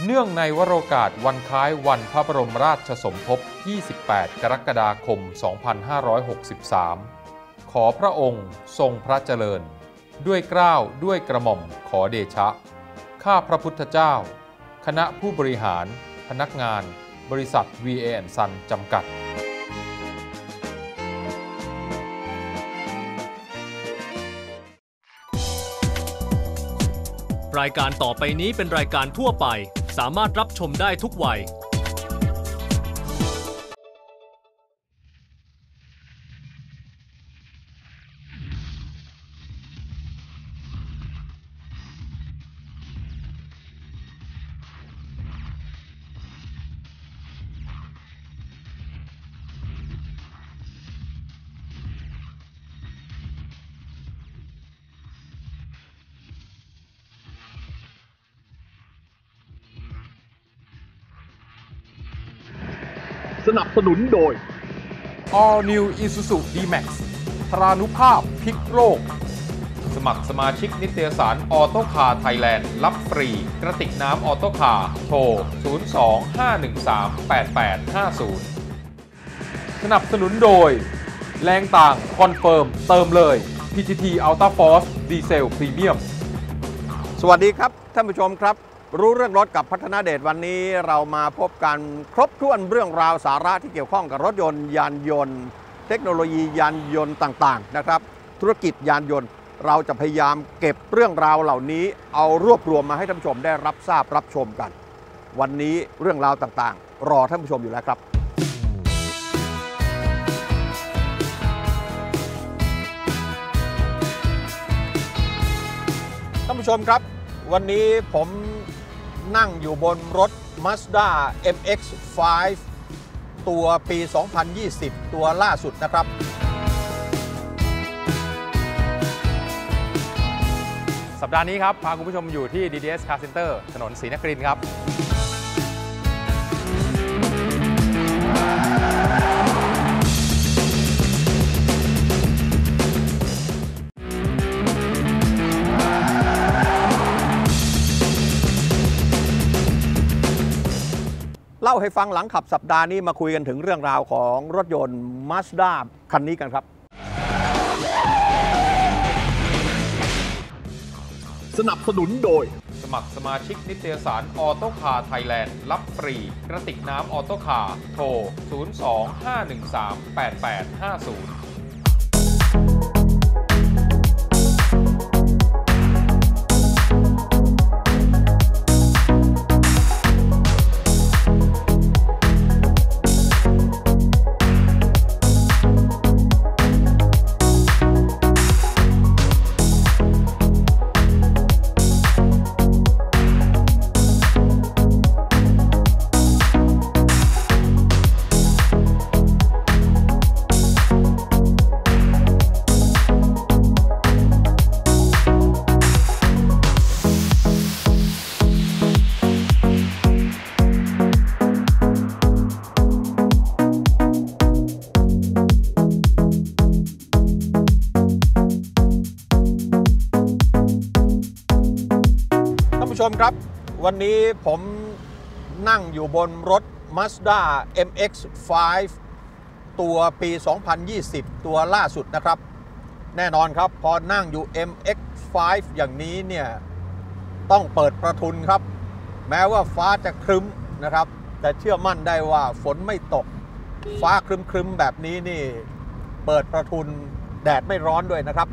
เนื่องในวโรกาสวันคล้ายวันพระบรมราชสมภพ 28 กรกฎาคม 2563 ขอพระองค์ทรงพระเจริญด้วยเกล้าด้วยกระหม่อมขอเดชะข้าพระพุทธเจ้าคณะผู้บริหารพนักงานบริษัท VA&Son จำกัดรายการต่อไปนี้เป็นรายการทั่วไปสามารถรับชมได้ทุกวัยสนับสนุนโดย All New Isuzu D-Max พรานุภาพพลิกโลกสมัครสมาชิกนิตยสารออโต้คาร์ไทยแลนด์รับฟรีกระติกน้ำออโต้คาร์โทร 02-513-8850 สนับสนุนโดยแรงต่างคอนเฟิร์มเติมเลย PTT Ultra Force ดีเซลพรีเมียมสวัสดีครับท่านผู้ชมครับรู้เรื่องรถกับพัฒนาเดชวันนี้เรามาพบกันครบถ้วนเรื่องราวสาระที่เกี่ยวข้องกับรถยนต์ยานยนต์เทคโนโลยียานยนต์ต่างๆนะครับธุรกิจยานยนต์เราจะพยายามเก็บเรื่องราวเหล่านี้เอารวบรวมมาให้ท่านผู้ชมได้รับทราบรับชมกันวันนี้เรื่องราวต่างๆรอท่านผู้ชมอยู่แล้วครับท่านผู้ชมครับวันนี้ผมนั่งอยู่บนรถ Mazda MX-5 ตัวปี 2020 ตัวล่าสุดนะครับสัปดาห์นี้ครับพาคุณผู้ชมอยู่ที่ DDS Car Center ถนนศรีนครินทร์ครับเล่าให้ฟังหลังขับสัปดาห์นี้มาคุยกันถึงเรื่องราวของรถยนต์ Mazda คันนี้กันครับสนับสนุนโดยสมัครสมาชิกนิตยสารออโต้คาร์ไทยแลนด์รับฟรีกระติกน้ำออโต้คาร์โทร 02-513-8850 ชมครับวันนี้ผมนั่งอยู่บนรถ Mazda MX-5 ตัวปี 2020 ตัวล่าสุดนะครับแน่นอนครับพอนั่งอยู่ MX-5 อย่างนี้เนี่ยต้องเปิดประทุนครับแม้ว่าฟ้าจะครึ้มนะครับแต่เชื่อมั่นได้ว่าฝนไม่ตกฟ้าครึ้มแบบนี้นี่เปิดประทุนแดดไม่ร้อนด้วยนะครับ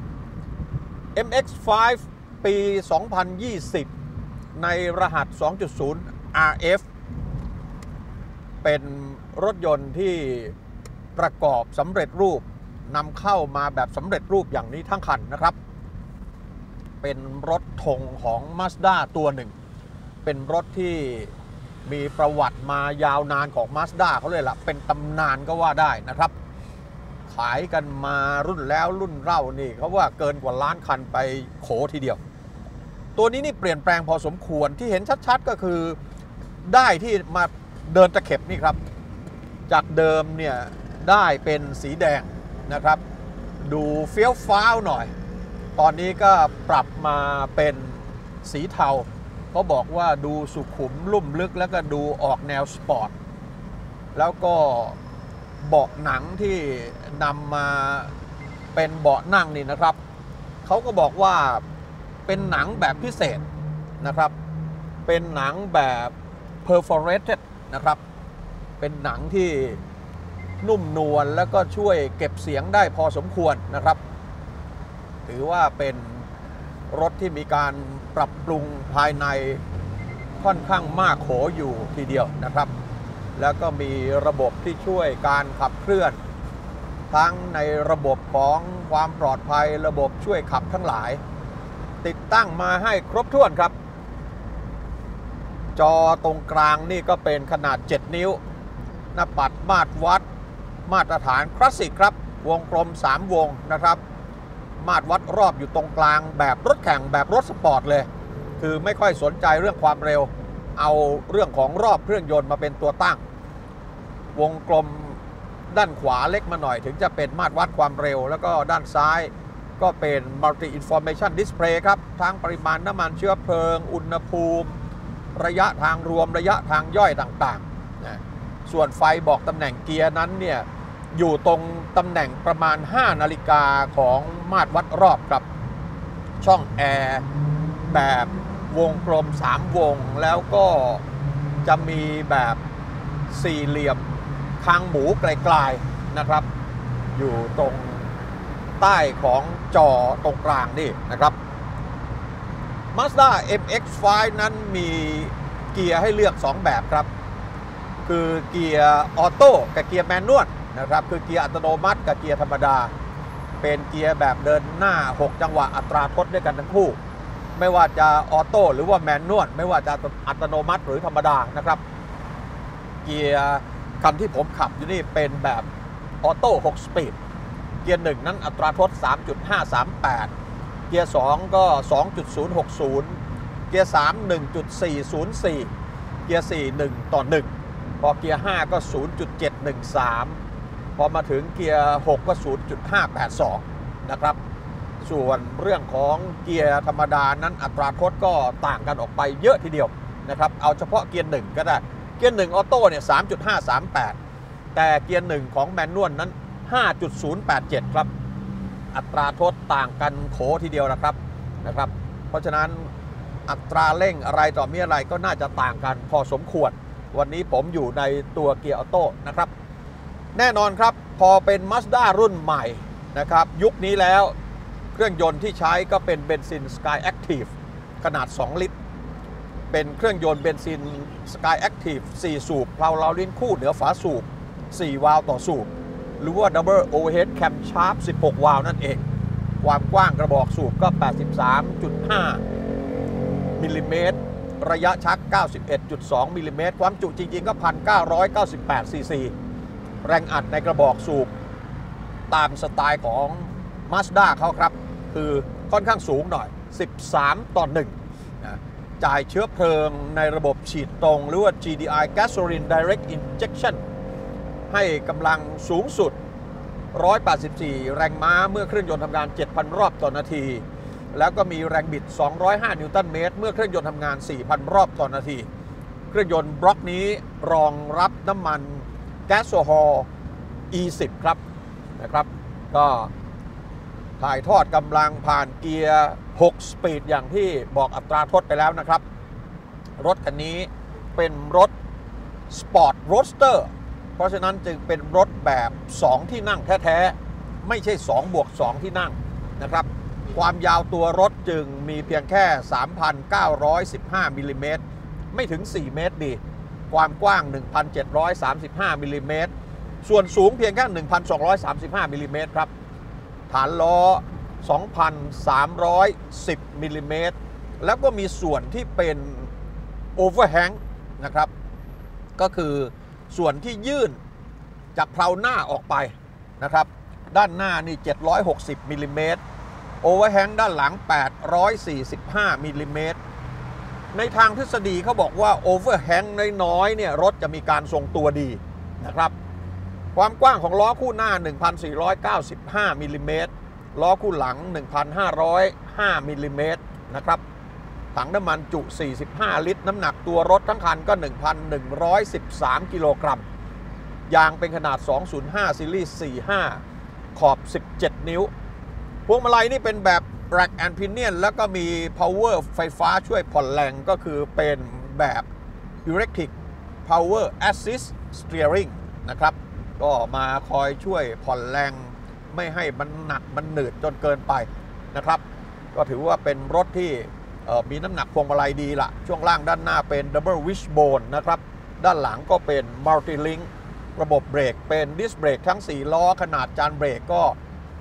MX-5 ปี 2020ในรหัส 2.0 RF เป็นรถยนต์ที่ประกอบสำเร็จรูปนำเข้ามาแบบสำเร็จรูปอย่างนี้ทั้งคันนะครับเป็นรถธงของ Mazda ตัวหนึ่งเป็นรถที่มีประวัติมายาวนานของ Mazda เขาเลยล่ะเป็นตำนานก็ว่าได้นะครับขายกันมารุ่นแล้วรุ่นเล่านี่เขาว่าเกินกว่าล้านคันไปโขทีเดียวตัวนี้นี่เปลี่ยนแปลงพอสมควรที่เห็นชัดๆก็คือได้ที่มาเดินตะเข็บนี่ครับจากเดิมเนี่ยได้เป็นสีแดงนะครับดูเฟี้ยวฟ้าวหน่อยตอนนี้ก็ปรับมาเป็นสีเทาเขาบอกว่าดูสุขุมลุ่มลึกแล้วก็ดูออกแนวสปอร์ตแล้วก็เบาะหนังที่นำมาเป็นเบาะนั่งนี่นะครับเขาก็บอกว่าเป็นหนังแบบพิเศษนะครับเป็นหนังแบบ perforated นะครับเป็นหนังที่นุ่มนวลแล้วก็ช่วยเก็บเสียงได้พอสมควรนะครับถือว่าเป็นรถที่มีการปรับปรุงภายในค่อนข้างมากโขอยู่ทีเดียวนะครับแล้วก็มีระบบที่ช่วยการขับเคลื่อนทั้งในระบบของความปลอดภัยระบบช่วยขับทั้งหลายติดตั้งมาให้ครบถ้วนครับจอตรงกลางนี่ก็เป็นขนาด7นิ้วหน้าปัดมาตรวัดมาตรฐานคลาสสิกครับวงกลม3วงนะครับมาตรวัดรอบอยู่ตรงกลางแบบรถแข่งแบบรถสปอร์ตเลยคือไม่ค่อยสนใจเรื่องความเร็วเอาเรื่องของรอบเครื่องยนต์มาเป็นตัวตั้งวงกลมด้านขวาเล็กมาหน่อยถึงจะเป็นมาตรวัดความเร็วแล้วก็ด้านซ้ายก็เป็น Multi Information Display ครับทั้งปริมาณน้ำมันเชื้อเพลิงอุณหภูมิระยะทางรวมระยะทางย่อยต่างๆนะส่วนไฟบอกตำแหน่งเกียร์นั้นเนี่ยอยู่ตรงตำแหน่งประมาณ5นาฬิกาของมาตรวัดรอบครับช่องแอร์แบบวงกลม3วงแล้วก็จะมีแบบสี่เหลี่ยมคางหมูไกลๆนะครับอยู่ตรงใต้ของจอตรงกลางนี่นะครับ Mazda MX-5 นั้นมีเกียร์ให้เลือก2แบบครับคือเกียร์ออโต้กับเกียร์แมนนวลนะครับคือเกียร์อัตโนมัติกับเกียร์ธรรมดาเป็นเกียร์แบบเดินหน้า6จังหวะอัตราทดด้วยกันทั้งคู่ไม่ว่าจะออโต้หรือว่าแมนนวลไม่ว่าจะอัตโนมัติหรือธรรมดานะครับเกียร์คันที่ผมขับอยู่นี่เป็นแบบออโต้6สปีดเกียร์1นั้นอัตราทด 3.538 เกียร์2ก็ 2.060 เกียร์3 1.404 เกียร์4 1 ต่อ 1พอเกียร์5ก็ 0.713 พอมาถึงเกียร์6ก็ 0.582 นะครับส่วนเรื่องของเกียร์ธรรมดานั้นอัตราทดก็ต่างกันออกไปเยอะทีเดียวนะครับเอาเฉพาะเกียร์1ก็ได้เกียร์1ออโต้เนี่ย 3.538 แต่เกียร์1ของแมนนวลนั้น 5.087 ครับอัตราทดต่างกันโขทีเดียวนะครับเพราะฉะนั้นอัตราเร่งอะไรต่อมีอะไรก็น่าจะต่างกันพอสมควรวันนี้ผมอยู่ในตัวเกียร์ออโต้นะครับแน่นอนครับพอเป็น Mazda รุ่นใหม่นะครับยุคนี้แล้วเครื่องยนต์ที่ใช้ก็เป็นเบนซิน Sky Active ขนาด2ลิตรเป็นเครื่องยนต์เบนซิน Sky Active 4 สูบเพลาลิ้นคู่เหนือฝาสูบ4วาล์วต่อสูบหรือว่า Double Overhead Camshaft 16 วาล์วนั่นเองความกว้างกระบอกสูบก็ 83.5 มิลลิเมตรระยะชัก 91.2 มิลลิเมตรความจุจริงๆก็ 1,998 ซีซีแรงอัดในกระบอกสูบตามสไตล์ของ Mazda เขาครับคือค่อนข้างสูงหน่อย13 ต่อ 1จ่ายเชื้อเพลิงในระบบฉีดตรงหรือว่า GDI Gasoline Direct Injection ให้กำลังสูงสุด 184 แรงม้าเมื่อเครื่องยนต์ทำงาน 7,000 รอบต่อนาทีแล้วก็มีแรงบิด 205 นิวตันเมตรเมื่อเครื่องยนต์ทำงาน 4,000 รอบต่อนาทีเครื่องยนต์บล็อกนี้รองรับน้ำมันแก๊สโซฮอล์ E10 ครับนะครับก็ถ่ายทอดกำลังผ่านเกียร์6สปีดอย่างที่บอกอัตราทดไปแล้วนะครับรถคันนี้เป็นรถสปอร์ตโรสเตอร์เพราะฉะนั้นจึงเป็นรถแบบ2ที่นั่งแท้ๆไม่ใช่2+2ที่นั่งนะครับความยาวตัวรถจึงมีเพียงแค่ 3,915 มิลลิเมตรไม่ถึง4เมตรดีความกว้าง 1,735 มิลลิเมตรส่วนสูงเพียงแค่ 1,235 มิลลิเมตรครับฐานล้อ 2,310 มิลลิเมตรแล้วก็มีส่วนที่เป็นโอเวอร์แฮงนะครับก็คือส่วนที่ยื่นจากเพลาหน้าออกไปนะครับด้านหน้านี่760มิลลิเมตรโอเวอร์แฮงด้านหลัง845มิลลิเมตรในทางทฤษฎีเขาบอกว่าโอเวอร์แฮงน้อยๆเนี่ยรถจะมีการทรงตัวดีนะครับความกว้างของล้อคู่หน้า 1,495 มิลลิเมตรล้อคู่หลัง 1,505 มิลลิเมตรนะครับฐถังน้ำมันจุ 45 ลิตรน้ำหนักตัวรถทั้งคันก็ 1,113 กิโลกรัมยางเป็นขนาด 205 ซีรีส์ 45 ขอบ 17 นิ้วพวงมาลัยนี่เป็นแบบ Rack and Pinion แล้วก็มี Power ไฟฟ้าช่วยผ่อนแรงก็คือเป็นแบบ Electric Power Assist Steering นะครับก็มาคอยช่วยผ่อนแรงไม่ให้มันหนักมันหนืดจนเกินไปนะครับก็ถือว่าเป็นรถที่มีน้ำหนักพวงมาลัยดีละช่วงล่างด้านหน้าเป็น Double Wishbone นะครับด้านหลังก็เป็น Multi Link ระบบเบรกเป็นดิสเบรกทั้ง4ล้อขนาดจานเบรกก็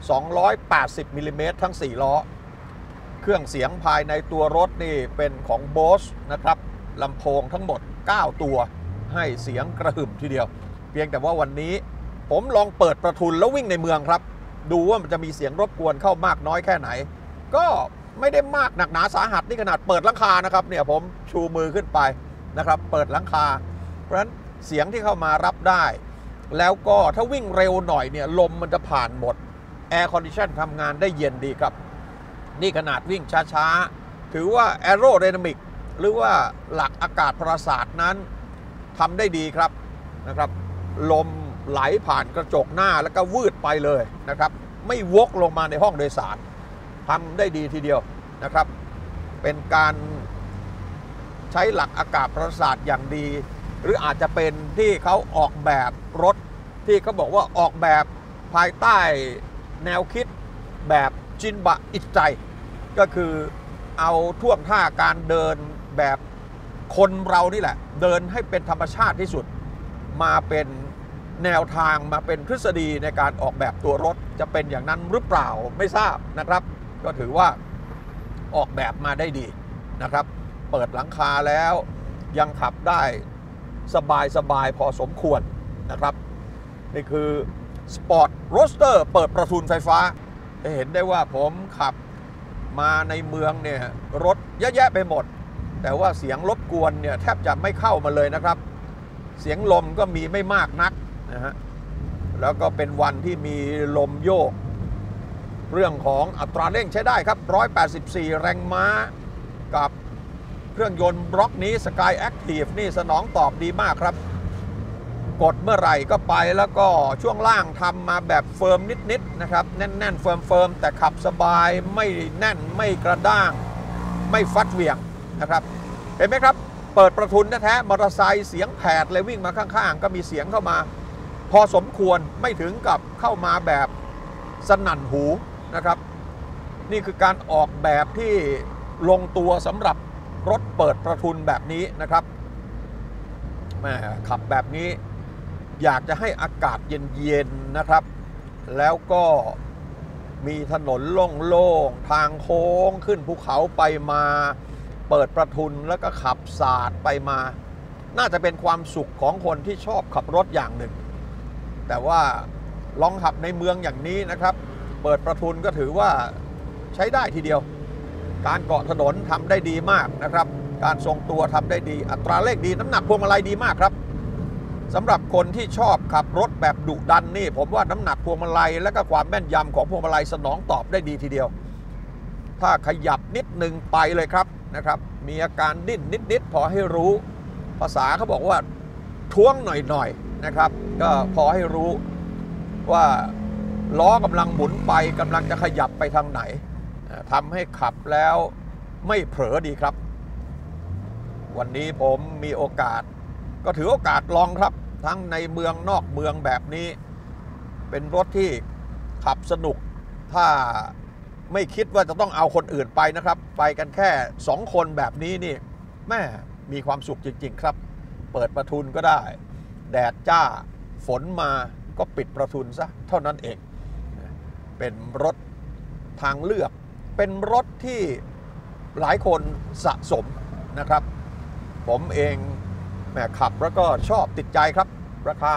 280มิลลิเมตรทั้ง4ล้อเครื่องเสียงภายในตัวรถนี่เป็นของ Bose นะครับลำโพงทั้งหมด9ตัวให้เสียงกระหึ่มทีเดียวเพียงแต่ว่าวันนี้ผมลองเปิดประทุนแล้ววิ่งในเมืองครับดูว่ามันจะมีเสียงรบกวนเข้ามากน้อยแค่ไหนก็ไม่ได้มากหนักหนาสาหัสนี่ขนาดเปิดหลังคานะครับเนี่ยผมชูมือขึ้นไปนะครับเปิดหลังคาเพราะฉะนั้นเสียงที่เข้ามารับได้แล้วก็ถ้าวิ่งเร็วหน่อยเนี่ยลมมันจะผ่านหมดแอร์คอนดิชันทำงานได้เย็นดีครับนี่ขนาดวิ่งช้าๆถือว่าแอโรไดนามิกหรือว่าหลักอากาศประสาทนั้นทำได้ดีครับนะครับลมไหลผ่านกระจกหน้าแล้วก็วืดไปเลยนะครับไม่วกลงมาในห้องโดยสารทำได้ดีทีเดียวนะครับเป็นการใช้หลักอากาศประสาทอย่างดีหรืออาจจะเป็นที่เขาออกแบบรถที่เขาบอกว่าออกแบบภายใต้แนวคิดแบบจินบะอิใจก็คือเอาท่วงท่าการเดินแบบคนเรานี่แหละเดินให้เป็นธรรมชาติที่สุดมาเป็นแนวทางมาเป็นทฤษฎีในการออกแบบตัวรถจะเป็นอย่างนั้นหรือเปล่าไม่ทราบนะครับก็ถือว่าออกแบบมาได้ดีนะครับเปิดหลังคาแล้วยังขับได้สบายพอสมควรนะครับนี่คือสปอร์ตโรสเตอร์เปิดประทุนไฟฟ้าจะเห็นได้ว่าผมขับมาในเมืองเนี่ยรถเยอะแยะไปหมดแต่ว่าเสียงรบกวนเนี่ยแทบจะไม่เข้ามาเลยนะครับเสียงลมก็มีไม่มากนักนะฮะแล้วก็เป็นวันที่มีลมโยกเรื่องของอัตราเร่งใช้ได้ครับ184แรงม้ากับเครื่องยนต์บล็อกนี้ Sky Active นี่สนองตอบดีมากครับกดเมื่อไหร่ก็ไปแล้วก็ช่วงล่างทำมาแบบเฟิร์มนิดๆนะครับแน่นๆเฟิร์มแต่ขับสบายไม่แน่นไม่กระด้างไม่ฟัดเหวี่ยงนะครับเห็นไหมครับเปิดประทุนแท้ๆมอเตอร์ไซค์เสียงแผดเลยวิ่งมาข้างๆก็มีเสียงเข้ามาพอสมควรไม่ถึงกับเข้ามาแบบสนั่นหูนะครับนี่คือการออกแบบที่ลงตัวสำหรับรถเปิดประทุนแบบนี้นะครับแม่ขับแบบนี้อยากจะให้อากาศเย็นๆนะครับแล้วก็มีถนนโล่งๆทางโค้งขึ้นภูเขาไปมาเปิดประทุนแล้วก็ขับสาดไปมาน่าจะเป็นความสุขของคนที่ชอบขับรถอย่างหนึ่งแต่ว่าลองขับในเมืองอย่างนี้นะครับเปิดประทุนก็ถือว่าใช้ได้ทีเดียวการเกาะถนนทำได้ดีมากนะครับการทรงตัวทำได้ดีอัตราเร่งดีน้ำหนักพวงมาลัยดีมากครับสำหรับคนที่ชอบขับรถแบบดุดันนี่ผมว่าน้ำหนักพวงมาลัยและก็ความแม่นยำของพวงมาลัยสนองตอบได้ดีทีเดียวถ้าขยับนิดนึงไปเลยครับนะครับมีอาการดิ้นนิดพอให้รู้ภาษาเขาบอกว่าท้วงหน่อยๆนะครับก็พอให้รู้ว่าล้อกำลังหมุนไปกำลังจะขยับไปทางไหนทำให้ขับแล้วไม่เผลอดีครับวันนี้ผมมีโอกาสก็ถือโอกาสลองครับทั้งในเมืองนอกเมืองแบบนี้เป็นรถที่ขับสนุกถ้าไม่คิดว่าจะต้องเอาคนอื่นไปนะครับไปกันแค่2คนแบบนี้นี่แม่มีความสุขจริงๆครับเปิดประทุนก็ได้แดดจ้าฝนมาก็ปิดประทุนซะเท่านั้นเองเป็นรถทางเลือกเป็นรถที่หลายคนสะสมนะครับผมเองแม่ขับแล้วก็ชอบติดใจครับราคา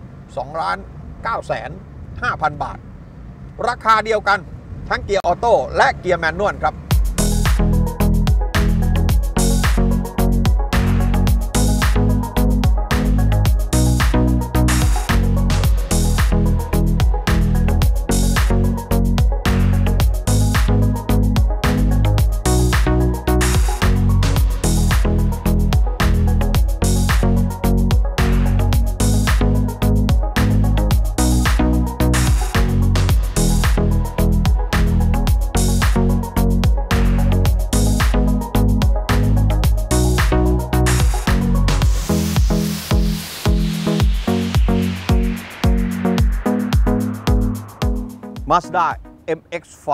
2,950,000 บาทราคาเดียวกันทั้งเกียร์ออโต้และเกียร์แมนนวลครับ Mazda MX-5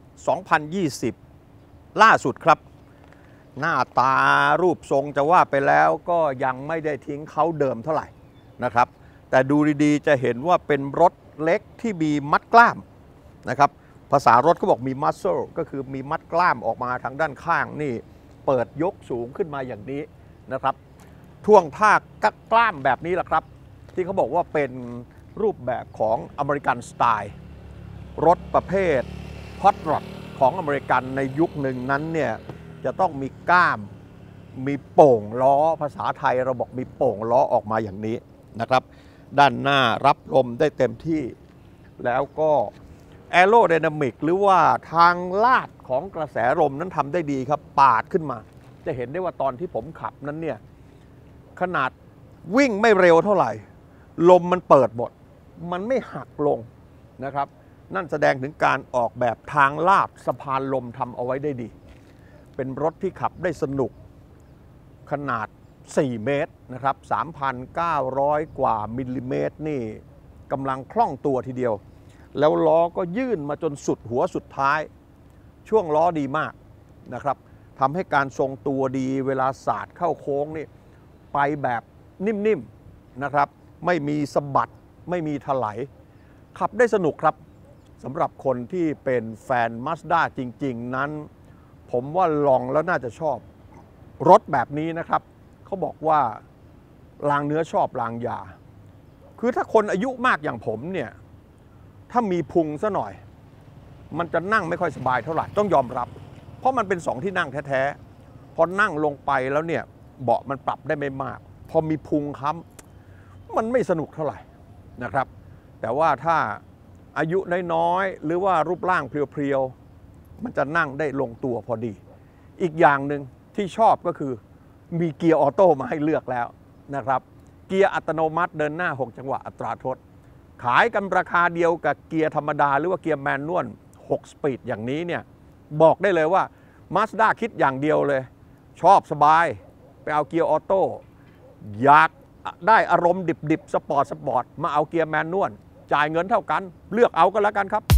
2020 ล่าสุดครับหน้าตารูปทรงจะว่าไปแล้วก็ยังไม่ได้ทิ้งเขาเดิมเท่าไหร่นะครับแต่ดูดีๆจะเห็นว่าเป็นรถเล็กที่มีมัดกล้ามนะครับภาษารถเขาบอกมี muscle ก็คือมีมัดกล้ามออกมาทางด้านข้างนี่เปิดยกสูงขึ้นมาอย่างนี้นะครับท่วงท่ากล้ามแบบนี้แหละครับที่เขาบอกว่าเป็นรูปแบบของอเมริกันสไตล์รถประเภทฮอตรอดของอเมริกันในยุคหนึ่งนั้นเนี่ยจะต้องมีก้ามมีโป่งล้อภาษาไทยเราบอกมีโป่งล้อออกมาอย่างนี้นะครับด้านหน้ารับลมได้เต็มที่แล้วก็แอโรไดนามิกหรือว่าทางลาดของกระแสลมนั้นทำได้ดีครับปาดขึ้นมาจะเห็นได้ว่าตอนที่ผมขับนั้นเนี่ยขนาดวิ่งไม่เร็วเท่าไหร่ลมมันเปิดหมดมันไม่หักลงนะครับนั่นแสดงถึงการออกแบบทางลาดสะพานลมทำเอาไว้ได้ดีเป็นรถที่ขับได้สนุกขนาด4 เมตรนะครับ 3,900 กว่ามิลลิเมตรนี่กำลังคล่องตัวทีเดียวแล้วล้อก็ยื่นมาจนสุดหัวสุดท้ายช่วงล้อดีมากนะครับทำให้การทรงตัวดีเวลาสาดเข้าโค้งนี่ไปแบบนิ่มๆนะครับไม่มีสะบัดไม่มีถลายขับได้สนุกครับสำหรับคนที่เป็นแฟน Mazda จริงๆนั้นผมว่าลองแล้วน่าจะชอบรถแบบนี้นะครับเขาบอกว่าลางเนื้อชอบลางยาคือถ้าคนอายุมากอย่างผมเนี่ยถ้ามีพุงซะหน่อยมันจะนั่งไม่ค่อยสบายเท่าไหร่ต้องยอมรับเพราะมันเป็น2 ที่นั่งแท้ๆพอนั่งลงไปแล้วเนี่ยเบาะมันปรับได้ไม่มากพอมีพุงค้ำมันไม่สนุกเท่าไหร่นะครับแต่ว่าถ้าอายุน้อยๆหรือว่ารูปร่างเพรียวๆมันจะนั่งได้ลงตัวพอดีอีกอย่างหนึ่งที่ชอบก็คือมีเกียร์ออโต้มาให้เลือกแล้วนะครับเกียร์อัตโนมัติเดินหน้า6 จังหวะอัตราทดขายกันราคาเดียวกับเกียร์ธรรมดาหรือว่าเกียร์แมนนวล6 สปีดอย่างนี้เนี่ยบอกได้เลยว่า Mazda คิดอย่างเดียวเลยชอบสบายไปเอาเกียร์ออโต้อยากได้อารมณ์ดิบๆสปอร์ตมาเอาเกียร์แมนนวลจ่ายเงินเท่ากันเลือกเอากันแล้วกันครับ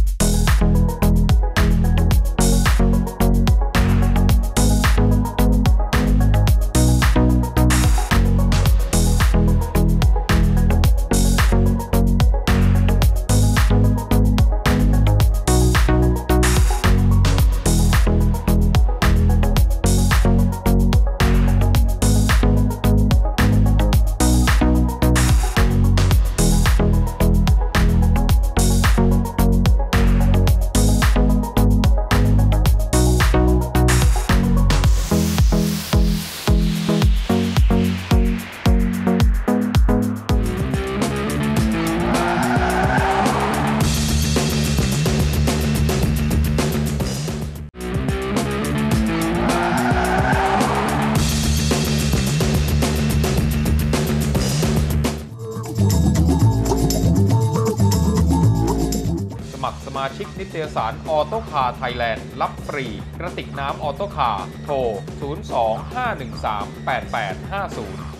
สมาชิกนิตยสารออโต้คาร์ไทยแลนด์รับฟรีกระติกน้ำออโต้คาร์โทร 025138850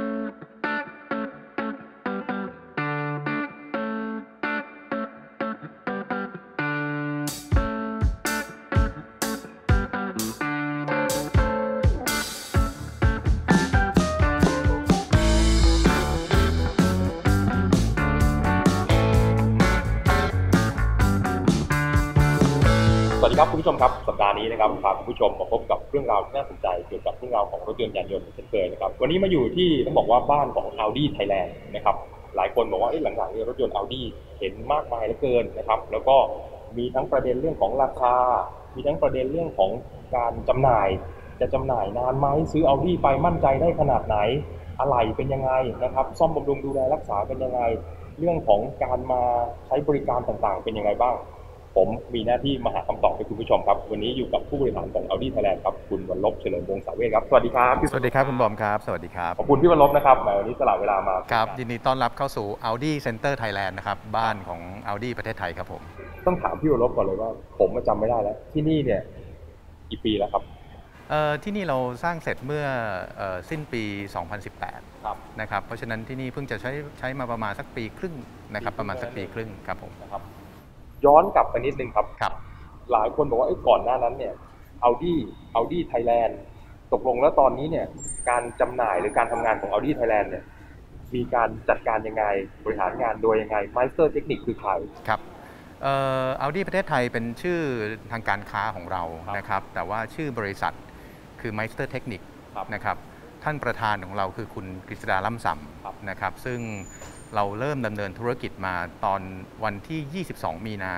สวัสดีครับคุณผู้ชมครับสัปดาห์นี้นะครับพาคุณผู้ชมมาพบกับเรื่องราวที่น่าสนใจเกี่ยวกับเรื่องราวของรถยนต์ยานยนต์เช่นเคยนะครับวันนี้มาอยู่ที่ต้องบอกว่าบ้านของ Audi Thailand นะครับหลายคนบอกว่าหลังๆนี้รถยนต์ Audi เห็นมากมายเหลือเกินนะครับแล้วก็มีทั้งประเด็นเรื่องของราคามีทั้งประเด็นเรื่องของการจำหน่ายจะจำหน่ายนานไหมซื้อ Audi ไปมั่นใจได้ขนาดไหนอะไหล่เป็นยังไงนะครับซ่อมบำรุงดูแลรักษาเป็นยังไงเรื่องของการมาใช้บริการต่างๆเป็นยังไงบ้างผมมีหน้าที่มาหาคำตอบให้คุณผู้ชมครับวันนี้อยู่กับผู้บริหารของ Audi Thailand ครับคุณวรลบเฉลิมวงศ์สาเวชครับสวัสดีครับสวัสดีครับคุณบอมครับสวัสดีครับขอบคุณพี่วรลบนะครับวันนี้สละเวลามาครับยินดีต้อนรับเข้าสู่ Audi Center Thailand นะครับบ้านของ Audi ประเทศไทยครับผมต้องถามพี่วรลบก่อนเลยว่าผมจำไม่ได้แล้วที่นี่เนี่ยกี่ปีแล้วครับที่นี่เราสร้างเสร็จเมื่อสิ้นปี 2018นะครับเพราะฉะนั้นที่นี่เพิ่งจะใช้มาประมาณสักปีครึ่งนะครับประมาณสักปีครึ่งครับผมนะครับย้อนกลับไปนิดนึงครับครับหลายคนบอกว่าก่อนหน้านั้นเนี่ยAudi Thailand ตกลงแล้วตอนนี้เนี่ยการจำหน่ายหรือการทำงานของ Audi Thailand เนี่ยมีการจัดการยังไงบริหารงานโดยยังไง Meister Technic คือใครครับAudi ประเทศไทยเป็นชื่อทางการค้าของเรานะครับแต่ว่าชื่อบริษัทคือ Meister Technic นะครับท่านประธานของเราคือคุณกฤษดาล่ำซำนะครับซึ่งเราเริ่มดำเนินธุรกิจมาตอนวันที่ 22 มีนา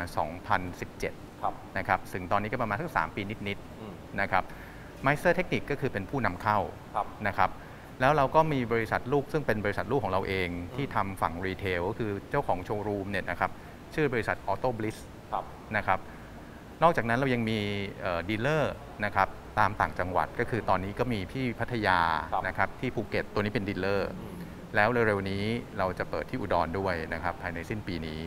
2017 นะครับซึ่งตอนนี้ก็ประมาณสัก3 ปีนิดๆนะครับ Meister Technic ก็คือเป็นผู้นำเข้านะครับแล้วเราก็มีบริษัทลูกซึ่งเป็นบริษัทลูกของเราเองที่ทำฝั่งรีเทลก็คือเจ้าของโชว์รูมเนี่ยนะครับชื่อบริษัท Auto Bliss นะครับนอกจากนั้นเรายังมีดีลเลอร์นะครับตามต่างจังหวัดก็คือตอนนี้ก็มีที่พัทยานะครับที่ภูเก็ตตัวนี้เป็นดีลเลอร์แล้วเร็วๆนี้เราจะเปิดที่อุดรด้วยนะครับภายในสิ้นปีนี้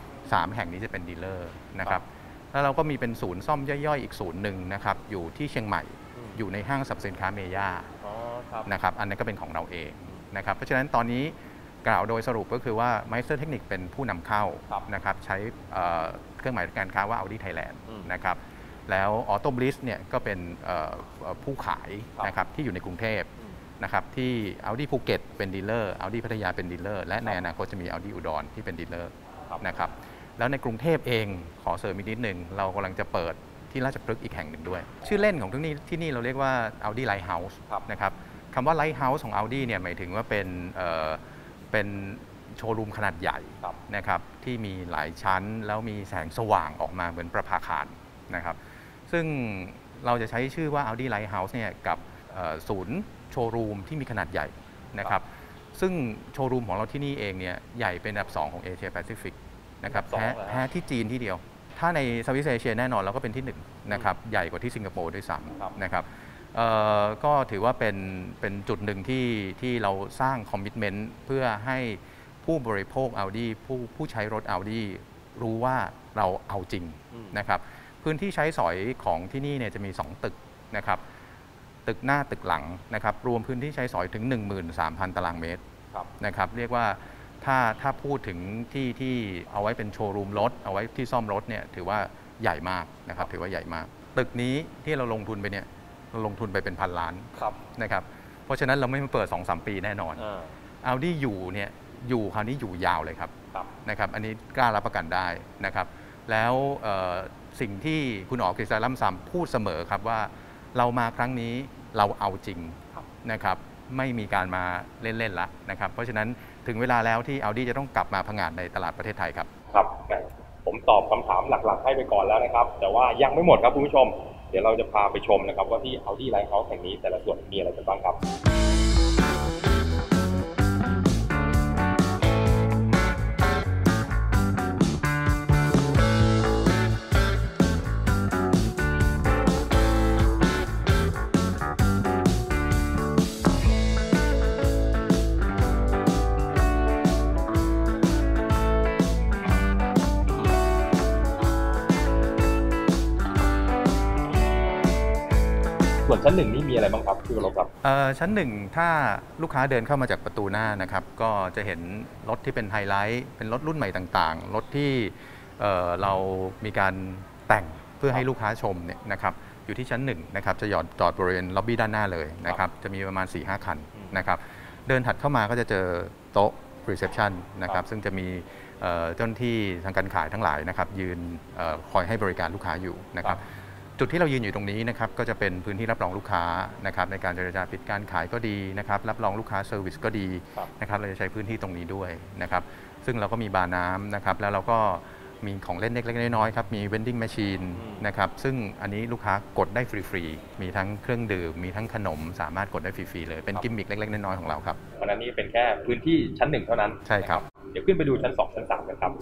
3 แห่งนี้จะเป็นดีลเลอร์นะครับแล้วเราก็มีเป็นศูนย์ซ่อมย่อยๆอีกศูนย์หนึ่งนะครับอยู่ที่เชียงใหม่อยู่ในห้างสรรพสินค้าเมย่านะครับอันนั้นก็เป็นของเราเองนะครับเพราะฉะนั้นตอนนี้กล่าวโดยสรุปก็คือว่า Meister Technic เป็นผู้นำเข้านะครับใช้เครื่องหมายการค้าว่า Audi Thailand นะครับแล้ว Auto Bliss เนี่ยก็เป็นผู้ขายนะครับที่อยู่ในกรุงเทพนะครับที่ Audi ภูเก็ตเป็นดีลเลอร์ Audi พัทยาเป็นดีลเลอร์และในอนาคตจะมี Audi อุดรที่เป็นดีลเลอร์นะครับแล้วในกรุงเทพเองขอเสริมอีกนิดนึงเรากำลังจะเปิดที่ราชพฤกษ์อีกแห่งหนึ่งด้วยชื่อเล่นของที่นี่เราเรียกว่า Audi Lighthouse นะครับคำว่า Lighthouse ของ Audi เนี่ยหมายถึงว่าเป็นโชว์รูมขนาดใหญ่นะครับที่มีหลายชั้นแล้วมีแสงสว่างออกมาเหมือนประภาคารนะครับซึ่งเราจะใช้ชื่อว่า Audi Lighthouse เนี่ยกับศูนย์โชว์รูมที่มีขนาดใหญ่นะครับซึ่งโชว์รูมของเราที่นี่เองเนี่ยใหญ่เป็นอันดับ2ของเอเชียแปซิฟิกนะครับแพ้ที่จีนที่เดียวถ้าในเซาท์อีสต์เอเชียแน่นอนเราก็เป็นที่1นะครับใหญ่กว่าที่สิงคโปร์ด้วยซ้ำนะครับก็ถือว่าเป็นจุดหนึ่งที่เราสร้างคอมมิตเมนต์เพื่อให้ผู้บริโภค Audi ผู้ใช้รถ Audi รู้ว่าเราเอาจริงนะครับพื้นที่ใช้สอยของที่นี่เนี่ยจะมี2 ตึกนะครับตึกหน้าตึกหลังนะครับรวมพื้นที่ใช้สอยถึง 13,000 ตารางเมตรนะครับเรียกว่าถ้าพูดถึงที่เอาไว้เป็นโชว์รูมรถเอาไว้ที่ซ่อมรถเนี่ยถือว่าใหญ่มากนะครับถือว่าใหญ่มากตึกนี้ที่เราลงทุนไปเนี่ยเราลงทุนไปเป็น1,000 ล้านนะครับเพราะฉะนั้นเราไม่มาเปิด 2-3 ปีแน่นอน Audi อยู่คราวนี้อยู่ยาวเลยครับนะครับอันนี้กล้ารับประกันได้นะครับแล้วสิ่งที่คุณอ๋อกฤษดาล่ำซำพูดเสมอครับว่าเรามาครั้งนี้เราเอาจริงนะครับไม่มีการมาเล่นๆละนะครับเพราะฉะนั้นถึงเวลาแล้วที่ Audi จะต้องกลับมาผงาดในตลาดประเทศไทยครับครับผมตอบคำถามหลักๆให้ไปก่อนแล้วนะครับแต่ว่ายังไม่หมดครับคุณผู้ชมเดี๋ยวเราจะพาไปชมนะครับว่าที่ Audi Lighthouse แห่งนี้แต่ละส่วนมีอะไรกันบ้างครับส่วนชั้น 1นี่มีอะไรบ้างครับพี่วรบครับชั้น 1ถ้าลูกค้าเดินเข้ามาจากประตูหน้านะครับก็จะเห็นรถที่เป็นไฮไลท์เป็นรถรุ่นใหม่ต่างๆรถที่เรามีการแต่งเพื่อให้ลูกค้าชมเนี่ยนะครับอยู่ที่ชั้น1นะครับจะจอดบริเวณล็อบบี้ด้านหน้าเลยนะครับจะมีประมาณ 4-5 คันนะครับเดินถัดเข้ามาก็จะเจอโต๊ะ reception นะครับซึ่งจะมีเจ้าหน้าที่ทางการขายทั้งหลายนะครับยืนคอยให้บริการลูกค้าอยู่นะครับจุดที่เรายืนอยู่ตรงนี้นะครับก็จะเป็นพื้นที่รับรองลูกค้านะครับในการเจรจาปิดการขายก็ดีนะครับรับรองลูกค้าเซอร์วิสก็ดีนะครับเราจะใช้พื้นที่ตรงนี้ด้วยนะครับซึ่งเราก็มีบาร์น้ำนะครับแล้วเราก็มีของเล่นเล็กๆน้อยๆครับมี vending machine นะครับซึ่งอันนี้ลูกค้ากดได้ฟรีๆมีทั้งเครื่องดื่มมีทั้งขนมสามารถกดได้ฟรีๆเลยเป็นกิมมิคเล็กๆน้อยๆของเราครับเพราะนั้นนี่เป็นแค่พื้นที่ชั้น1เท่านั้นใช่ครับเดี๋ยวขึ้นไปดูชั้น2ชั้น3กันครับ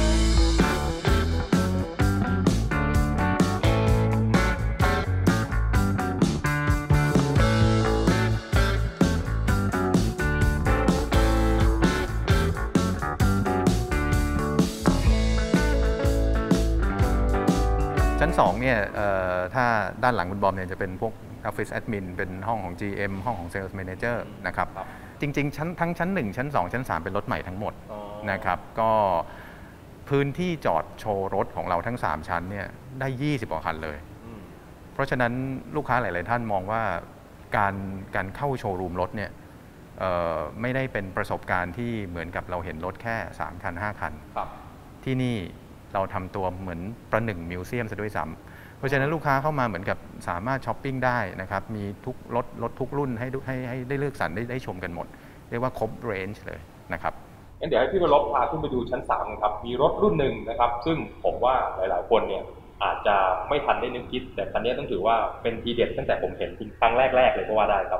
ชั้น2เนี่ยถ้าด้านหลังคุณบอมเนี่ยจะเป็นพวก Office Admin เป็นห้องของ GM ห้องของ Sales Manager นะครับจริงๆทั้งชั้น1ชั้น2ชั้น3เป็นรถใหม่ทั้งหมดนะครับก็พื้นที่จอดโชว์รถของเราทั้ง3ชั้นเนี่ยได้20กว่าคันเลยเพราะฉะนั้นลูกค้าหลายๆท่านมองว่าการเข้าโชว์รูมรถเนี่ยไม่ได้เป็นประสบการณ์ที่เหมือนกับเราเห็นรถแค่3คัน5คันที่นี่เราทำตัวเหมือนประหนึ่งมิวเซียมซะด้วยซ้ำเพราะฉะนั้นลูกค้าเข้ามาเหมือนกับสามารถช้อปปิ้งได้นะครับมีทุกรถทุกรุ่นให้ได้เลือกสรรได้ชมกันหมดเรียกว่าครบเรนจ์เลยนะครับงั้นเดี๋ยวให้พี่วรบพาขึ้นไปดูชั้น3นะครับมีรถรุ่นหนึ่งนะครับซึ่งผมว่าหลายๆคนเนี่ยอาจจะไม่ทันได้นึกคิดแต่คันนี้ต้องถือว่าเป็นทีเด็ดตั้งแต่ผมเห็นครั้งแรกเลยก็ว่าได้ครับ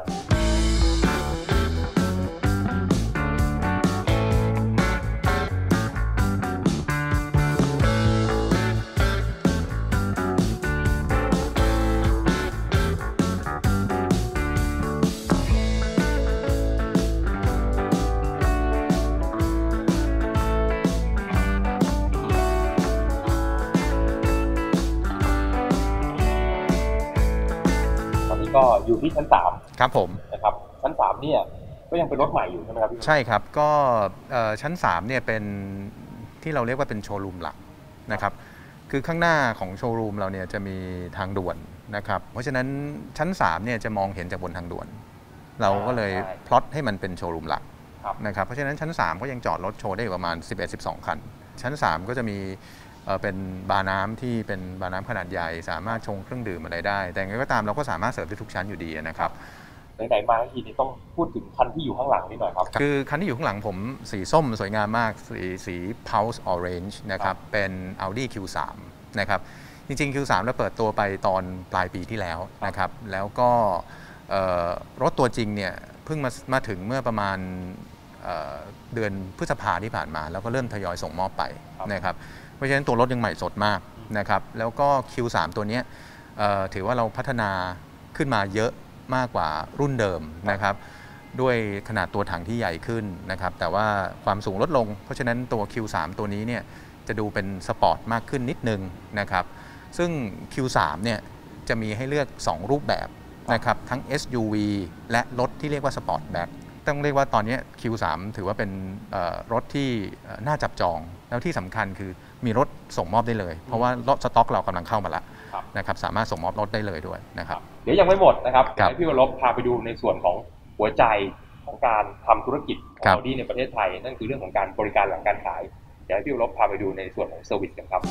ก็อยู่ที่ชั้น3 ครับผมนะครับชั้น3เนี่ยก็ยังเป็นรถใหม่อยู่ใช่ไหมครับใช่ครับก็ชั้น3เนี่ยเป็นที่เราเรียกว่าเป็นโชว์รูมหลักนะครับคือข้างหน้าของโชว์รูมเราเนี่ยจะมีทางด่วนนะครับเพราะฉะนั้นชั้น3เนี่ยจะมองเห็นจากบนทางด่วนเราก็เลยพล็อตให้มันเป็นโชว์รูมหลักนะครับเพราะฉะนั้นชั้น3ก็ยังจอดรถโชว์ได้ประมาณ 11-12 คันชั้น3ก็จะมีเป็นบาร์น้ำที่เป็นบาร์น้ำขนาดใหญ่สามารถชงเครื่องดื่มอะไรได้แต่อย่างไรก็ตามเราก็สามารถเสิร์ฟได้ทุกชั้นอยู่ดีนะครับไหนๆมาทีนี้ต้องพูดถึงคันที่อยู่ข้างหลังนิดหน่อยครับคือคันที่อยู่ข้างหลังผมสีส้มสวยงามมากสี Pulse Orange นะครับเป็น Audi Q3 นะครับจริงๆ Q3 เราเปิดตัวไปตอนปลายปีที่แล้วนะครับแล้วก็รถตัวจริงเนี่ยเพิ่งมาถึงเมื่อประมาณเดือนพฤษภาที่ผ่านมาแล้วก็เริ่มทยอยส่งมอบไปนะครับเพราะฉะนั้นตัวรถยังใหม่สดมากนะครับแล้วก็ Q3 ตัวนี้ถือว่าเราพัฒนาขึ้นมาเยอะมากกว่ารุ่นเดิมนะครับด้วยขนาดตัวถังที่ใหญ่ขึ้นนะครับแต่ว่าความสูงลดลงเพราะฉะนั้นตัว Q3 ตัวนี้เนี่ยจะดูเป็นสปอร์ตมากขึ้นนิดนึงนะครับซึ่ง Q3 เนี่ยจะมีให้เลือก2รูปแบบนะครับทั้ง SUV และรถที่เรียกว่าสปอร์ตแบ็คต้องเรียกว่าตอนนี้ Q3 ถือว่าเป็นรถที่น่าจับจองแล้วที่สำคัญคือมีรถส่งมอบได้เลยเพราะว่ารถสต็อกเรากำลังเข้ามาแล้วนะครับสามารถส่งมอบรถได้เลยด้วยนะครับเดี๋ยวยังไม่หมดนะครับให้พี่วรบพาไปดูในส่วนของหัวใจของการทำธุรกิจของ Audi ในประเทศไทยนั่นคือเรื่องของการบริการหลังการขายเดี๋ยวให้พี่วรบพาไปดูในส่วนของเซอร์วิสกันครับ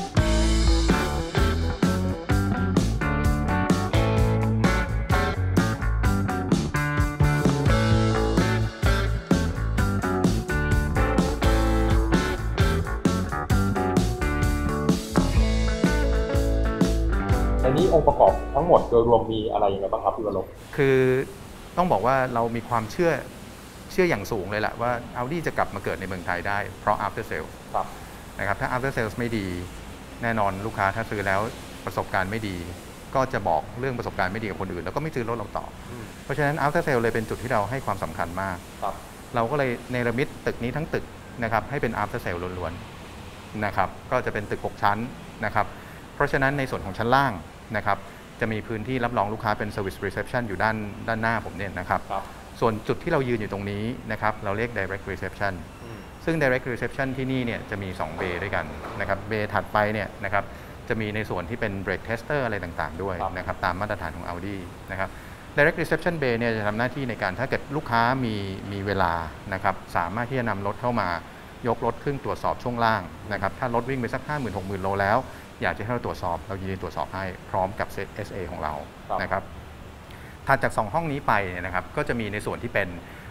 ในนี้องค์ประกอบทั้งหมดโดยรวมมีอะไรยังไงบ้างครับพี่วรบคือต้องบอกว่าเรามีความเชื่ออย่างสูงเลยแหละว่า Audi จะกลับมาเกิดในเมืองไทยได้เพราะ after sales นะครับถ้า after sales ไม่ดีแน่นอนลูกค้าถ้าซื้อแล้วประสบการณ์ไม่ดีก็จะบอกเรื่องประสบการณ์ไม่ดีกับคนอื่นแล้วก็ไม่ซื้อรถเราต่อเพราะฉะนั้น after sales เลยเป็นจุดที่เราให้ความสำคัญมากเราก็เลยเนรมิตตึกนี้ทั้งตึกนะครับให้เป็น after sales ล้วนๆนะครับก็จะเป็นตึก6ชั้นนะครับเพราะฉะนั้นในส่วนของชั้นล่างนะครับจะมีพื้นที่รับรองลูกค้าเป็น Service Reception อยู่ด้านหน้าผมเนี่ยนะครับส่วนจุดที่เรายืนอยู่ตรงนี้นะครับเราเรียก Direct Reception ซึ่ง Direct Reception ที่นี่เนี่ยจะมี2 เบย์ด้วยกันนะครับเบย์ถัดไปเนี่ยนะครับจะมีในส่วนที่เป็น Brake Tester อะไรต่างๆด้วยนะครับตามมาตรฐานของ Audi นะครับ Direct Reception Bay เนี่ยจะทำหน้าที่ในการถ้าเกิดลูกค้ามีเวลานะครับสามารถที่จะนำรถเข้ามายกรถขึ้นตรวจสอบช่วงล่างนะครับถ้ารถวิ่งไปสัก 50,000-60,000 โลแล้วอยากจะให้เราตรวจสอบเรายินดีตรวจสอบให้พร้อมกับ SA ของเรานะครับถัดจาก2ห้องนี้ไปเนี่ยนะครับก็จะมีในส่วนที่เป็น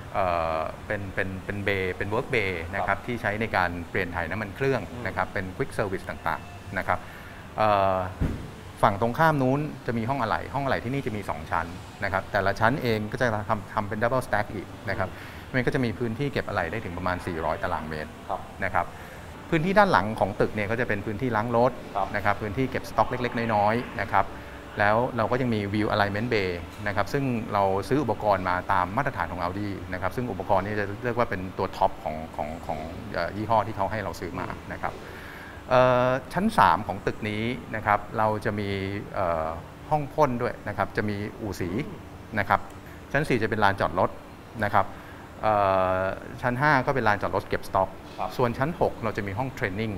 เบย์เป็น work bay นะครับที่ใช้ในการเปลี่ยนถ่ายน้ำมันเครื่องนะครับเป็น quick service ต่างๆนะครับฝั่งตรงข้ามนู้นจะมีห้องอะไหล่ที่นี่จะมี2ชั้นนะครับแต่ละชั้นเองก็จะทำเป็น double stack อีกนะครับมันก็จะมีพื้นที่เก็บอะไหล่ได้ถึงประมาณ400 ตารางเมตรนะครับพื้นที่ด้านหลังของตึกเนี่ยก็จะเป็นพื้นที่ล้างรถนะครับพื้นที่เก็บสต็อกเล็กๆน้อยๆนะครับแล้วเราก็ยังมี View Alignment Bay นะครับซึ่งเราซื้ออุปกรณ์มาตามมาตรฐานของ Audi นะครับซึ่งอุปกรณ์นี้จะเรียกว่าเป็นตัวท็อปของยี่ห้อที่เขาให้เราซื้อมานะครับชั้น3ของตึกนี้นะครับเราจะมีห้องพ่นด้วยนะครับจะมีอู่สีนะครับชั้น4จะเป็นลานจอดรถนะครับชั้น5ก็เป็นลานจอดรถเก็บสต็อกส่วนชั้น6เราจะมีห้องเทรนนิ่ง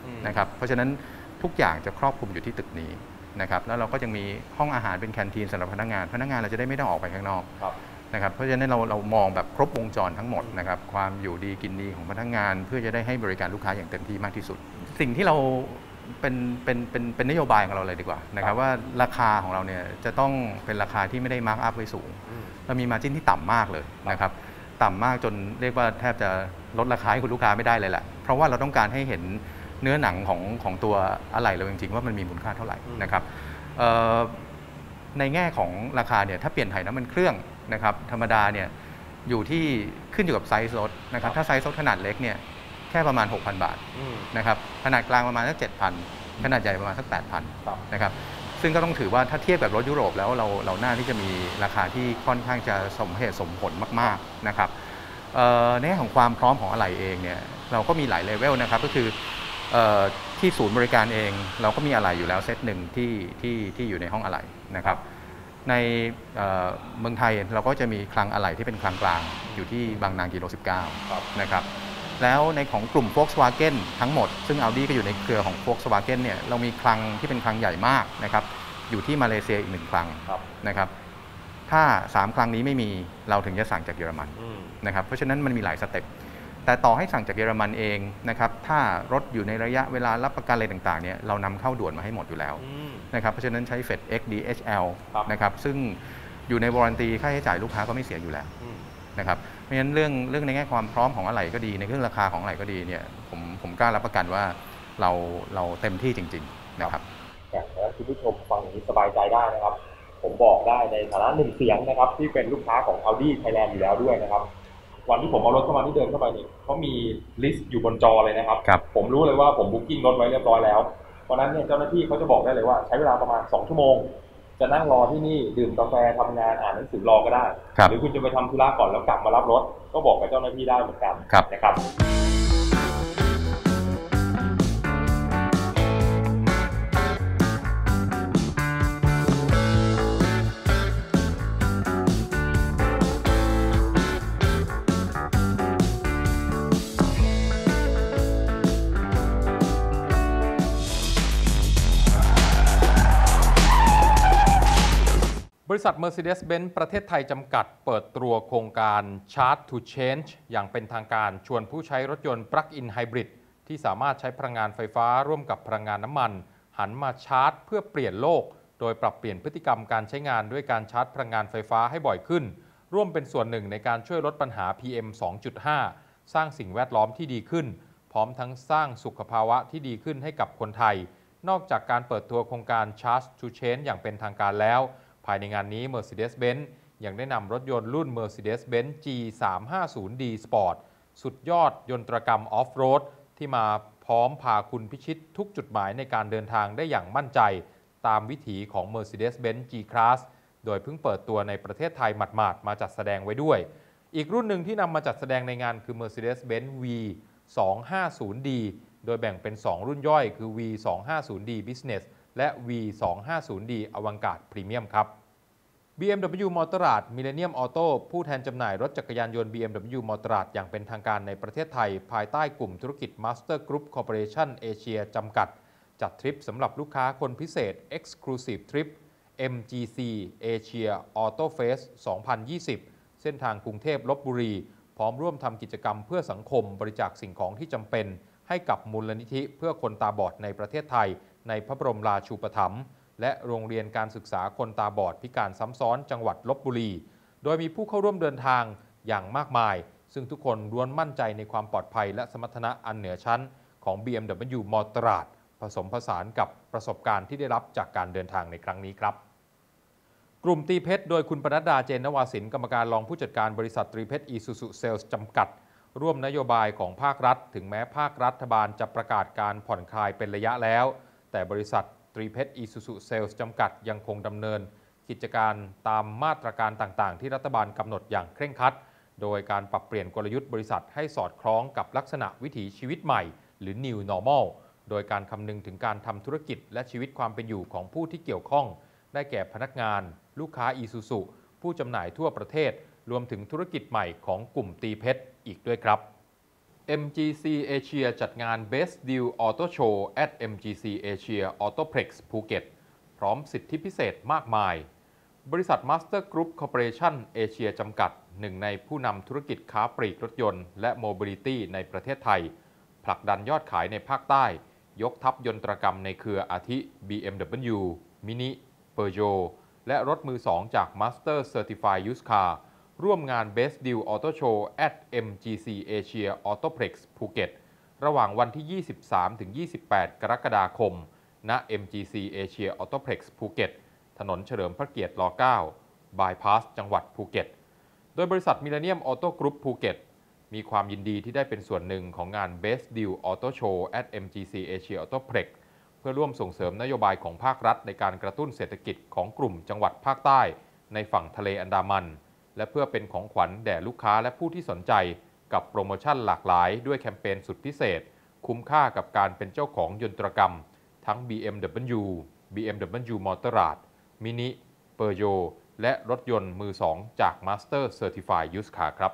นะครับเพราะฉะนั้นทุกอย่างจะครอบคลุมอยู่ที่ตึกนี้นะครับแล้วเราก็ยังมีห้องอาหารเป็นแคนทีนสำหรับพนักงานเราจะได้ไม่ต้องออกไปข้างนอกนะครับเพราะฉะนั้นเรามองแบบครบวงจรทั้งหมดนะครับความอยู่ดีกินดีของพนักงานเพื่อจะได้ให้บริการลูกค้าอย่างเต็มที่มากที่สุดสิ่งที่เราเป็นนโยบายของเราเลยดีกว่านะครับว่าราคาของเราเนี่ยจะต้องเป็นราคาที่ไม่ได้มาร์กอัพไว้สูงเรามีมาร์จิ้นที่ต่ำมากเลยนะครับต่ำมากจนเรียกว่าแทบจะลดราคาให้คุณลูกค้าไม่ได้เลยแหละเพราะว่าเราต้องการให้เห็นเนื้อหนังของตัวอะไหล่เราจริงๆว่ามันมีมูลค่าเท่าไหร่นะครับในแง่ของราคาเนี่ยถ้าเปลี่ยนถ่ายน้ำมันเครื่องนะครับธรรมดาเนี่ยอยู่ที่ขึ้นอยู่กับไซส์รถนะครับถ้าไซส์รถขนาดเล็กเนี่ยแค่ประมาณ 6,000 บาทนะครับขนาดกลางประมาณสัก 7,000 ขนาดใหญ่ประมาณสัก 8,000 นะครับซึ่งก็ต้องถือว่าถ้าเทียบกับรถยุโรปแล้วเราน่าที่จะมีราคาที่ค่อนข้างจะสมเหตุสมผลมากๆนะครับในแง่ของความพร้อมของอะไหล่เองเนี่ยเราก็มีหลายเลเวลนะครับก็คือที่ศูนย์บริการเองเราก็มีอะไหล่อยู่แล้วเซตหนึ่งที่อยู่ในห้องอะไหล่นะครับในเมืองไทยเราก็จะมีคลังอะไหล่ที่เป็นคลังกลางอยู่ที่บางนากิโล 19 นะครับแล้วในของกลุ่ม Volkswagen ทั้งหมดซึ่ง Audi ก็อยู่ในเครือของ Volkswagen เนี่ยเรามีคลังที่เป็นคลังใหญ่มากนะครับอยู่ที่มาเลเซียอีก1คลังนะครับถ้า3คลังนี้ไม่มีเราถึงจะสั่งจากเยอรมันนะครับเพราะฉะนั้นมันมีหลายสเต็ปแต่ต่อให้สั่งจากเยอรมันเองนะครับถ้ารถอยู่ในระยะเวลารับประกันอะไรต่างๆเนี่ยเรานำเข้าด่วนมาให้หมดอยู่แล้วนะครับเพราะฉะนั้นใช้ FedEx DHL นะครับซึ่งอยู่ในวารันตีค่าใช้จ่ายลูกค้าก็ไม่เสียอยู่แล้วนะครับเพราะฉะนั้นเรื่องในแง่ความพร้อมของอะไหล่ก็ดีในเรื่องราคาของอะไหล่ก็ดีเนี่ยผมกล้ารับประกันว่าเราเต็มที่จริงๆนะครับแล้วคุณผู้ชมฟังอย่างนี้สบายใจได้นะครับผมบอกได้ในฐานะ1เสียงนะครับที่เป็นลูกค้าของ Audi Thailand อยู่แล้วด้วยนะครับวันที่ผมเอารถเข้ามาที่เดินเข้าไปเนี่ยเขามีลิสต์อยู่บนจอเลยนะครับผมรู้เลยว่าผมบุ๊กิ้งรถไว้เรียบร้อยแล้วเพราะนั้นเนี่ยเจ้าหน้าที่เขาจะบอกได้เลยว่าใช้เวลาประมาณ2ชั่วโมงจะนั่งรอที่นี่ดื่มกาแฟทำงานอ่านหนังสือรอก็ได้หรือคุณจะไปทำธุระก่อนแล้วกลับมารับรถก็บอกกับเจ้าหน้าที่ได้เหมือนกันนะครับบริษัท Mercedes-Benz ประเทศไทยจำกัดเปิดตัวโครงการ Charge to Change อย่างเป็นทางการชวนผู้ใช้รถยนต์ Plug-in Hybrid ที่สามารถใช้พลังงานไฟฟ้าร่วมกับพลังงานน้ำมันหันมาชาร์จเพื่อเปลี่ยนโลกโดยปรับเปลี่ยนพฤติกรรมการใช้งานด้วยการชาร์จพลังงานไฟฟ้าให้บ่อยขึ้นร่วมเป็นส่วนหนึ่งในการช่วยลดปัญหา PM 2.5 สร้างสิ่งแวดล้อมที่ดีขึ้นพร้อมทั้งสร้างสุขภาวะที่ดีขึ้นให้กับคนไทยนอกจากการเปิดตัวโครงการ Charge to Change อย่างเป็นทางการแล้วภายในงานนี้ Mercedes-Benz ยังได้นำรถยนต์รุ่น Mercedes-Benz G350D Sport สุดยอดยนตรกรรมออฟโรดที่มาพร้อมพาคุณพิชิตทุกจุดหมายในการเดินทางได้อย่างมั่นใจตามวิถีของ Mercedes-Benz G-Class โดยเพิ่งเปิดตัวในประเทศไทยหมาดๆมาจัดแสดงไว้ด้วยอีกรุ่นหนึ่งที่นำมาจัดแสดงในงานคือ Mercedes-Benz V250D โดยแบ่งเป็น 2 รุ่นย่อยคือ V250D Business และ V250D Avantgarde Premium ครับ BMW Motorrad Millennium Auto ผู้แทนจำหน่ายรถจักรยานยนต์ BMW Motorrad อย่างเป็นทางการในประเทศไทยภายใต้กลุ่มธุรกิจ Master Group Corporation Asia จำกัดจัดทริปสำหรับลูกค้าคนพิเศษ Exclusive Trip MGC Asia Auto Fest 2020 เส้นทางกรุงเทพลพบุรีพร้อมร่วมทำกิจกรรมเพื่อสังคมบริจาคสิ่งของที่จำเป็นให้กับมูลนิธิเพื่อคนตาบอดในประเทศไทยในพระบรมราชูปถัมภ์และโรงเรียนการศึกษาคนตาบอดพิการซ้ำซ้อนจังหวัดลพบุรีโดยมีผู้เข้าร่วมเดินทางอย่างมากมายซึ่งทุกคนล้วนมั่นใจในความปลอดภัยและสมรรถนะอันเหนือชั้นของ BMW Motorrad ผสมผสานกับประสบการณ์ที่ได้รับจากการเดินทางในครั้งนี้ครับกลุ่มตีเพชรโดยคุณปนัดดาเจนนวาสินกรรมการรองผู้จัดการบริษัทตรีเพชร Isuzu Sales จำกัดร่วมนโยบายของภาครัฐถึงแม้ภาครัฐบาลจะประกาศการผ่อนคลายเป็นระยะแล้วแต่บริษัทตรีเพชร Isuzu Sales จำกัดยังคงดำเนินกิจการตามมาตรการต่างๆที่รัฐบาลกำหนดอย่างเคร่งครัดโดยการปรับเปลี่ยนกลยุทธ์บริษัทให้สอดคล้องกับลักษณะวิถีชีวิตใหม่หรือ New Normal โดยการคำนึงถึงการทำธุรกิจและชีวิตความเป็นอยู่ของผู้ที่เกี่ยวข้องได้แก่พนักงานลูกค้า Isuzu ผู้จำหน่ายทั่วประเทศรวมถึงธุรกิจใหม่ของกลุ่มตีเพชรอีกด้วยครับ MGC Asia จัดงาน Best Deal Auto Show at MGC Asia Autoplex ภูเก็ตพร้อมสิทธิพิเศษมากมายบริษัท Master Group Corporation Asia จำกัดหนึ่งในผู้นำธุรกิจค้าปลีกรถยนต์และ Mobility ในประเทศไทยผลักดันยอดขายในภาคใต้ยกทัพยนตรกรรมในเครืออาทิ BMW Mini Peugeot และรถมือสองจาก Master Certified Used Car ร่วมงาน Best Deal Auto Show at MGC Asia Autoplex ภูเก็ตระหว่างวันที่ 23-28 กรกฎาคมณ MGC Asia Autoplex ภูเก็ตถนนเฉลิมพระเกียรติร9 บายพาสจังหวัดภูเก็ตโดยบริษัท Millennium Auto Group ภูเก็ตมีความยินดีที่ได้เป็นส่วนหนึ่งของงาน Best Deal Auto Show at MGC Asia Autoplex เพื่อร่วมส่งเสริมนโยบายของภาครัฐในการกระตุ้นเศรษฐกิจของกลุ่มจังหวัดภาคใต้ในฝั่งทะเลอันดามันและเพื่อเป็นของขวัญแด่ลูกค้าและผู้ที่สนใจกับโปรโมชั่นหลากหลายด้วยแคมเปญสุดพิเศษคุ้มค่ากับการเป็นเจ้าของยนตรกรรมทั้ง BMW Motorrad Mini Peugeot และรถยนต์มือสองจาก Master Certified Used Car ครับ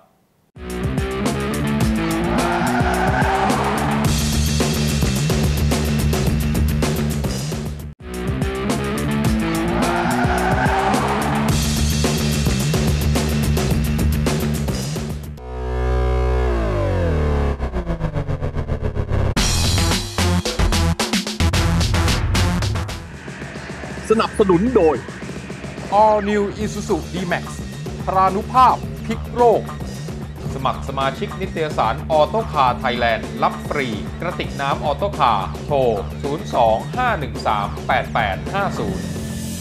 สนับสนุนโดย All New Isuzu D-Max พรานุภาพพลิกโรคสมัครสมาชิกนิตยสารออโต้คาร์ไทยแลนด์รับฟรีกระติกน้ำออโต้คาร์โทร 02-513-8850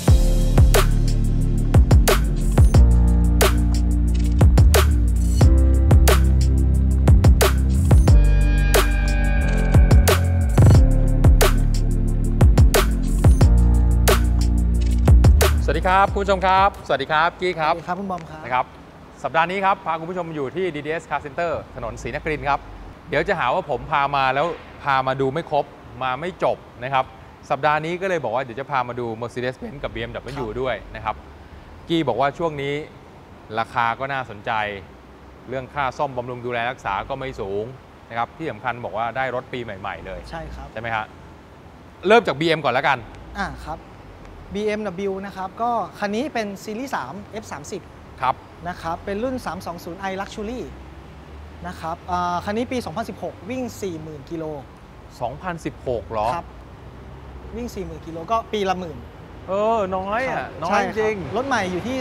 สวัสดีครับคุณผู้ชมครับสวัสดีครับกี้ครับสวัสดีครับคุณบอมครับนะครับสัปดาห์นี้ครับพาคุณผู้ชมอยู่ที่ DDS Car Center ถนนศรีนครินทร์ครับเดี๋ยวจะหาว่าผมพามาแล้วพามาดูไม่ครบมาไม่จบนะครับสัปดาห์นี้ก็เลยบอกว่าเดี๋ยวจะพามาดู Mercedes-Benz กับ BMW ด้วยนะครับกี้บอกว่าช่วงนี้ราคาก็น่าสนใจเรื่องค่าซ่อมบำรุงดูแลรักษาก็ไม่สูงนะครับที่สำคัญบอกว่าได้รถปีใหม่ๆเลยใช่ครับใช่ไหมฮะเริ่มจาก BM ก่อนแล้วกันครับBMW นะครับก็คันนี้เป็นซีรีส์3 F30 ครับนะครับเป็นรุ่น 320i Luxury นะครับคันนี้ปี 2016 วิ่ง 40,000 กิโล 2016หรอครับวิ่ง 40,000 กิโลก็ปีละหมื่นน้อยอ่ะน้อยจริงรถใหม่อยู่ที่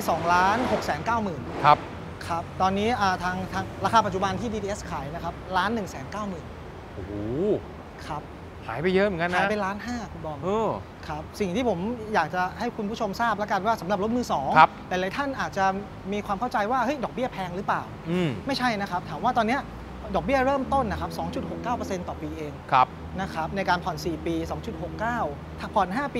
2,690,000 ครับครับตอนนี้ทางราคาปัจจุบันที่ DDS ขายนะครับ1,190,000 โอ้โหครับหายไปเยอะเหมือนกันนะหายไป1,500,000คุณบอมครับสิ่งที่ผมอยากจะให้คุณผู้ชมทราบแล้วกันว่าสำหรับรถมือสองแต่หลายท่านอาจจะมีความเข้าใจว่าเฮ้ยดอกเบี้ยแพงหรือเปล่าไม่ใช่นะครับถามว่าตอนนี้ดอกเบี้ยเริ่มต้นนะครับ 2.69% ต่อปีเองนะครับในการผ่อน 4 ปี 2.69 ถ้าผ่อน 5 ปี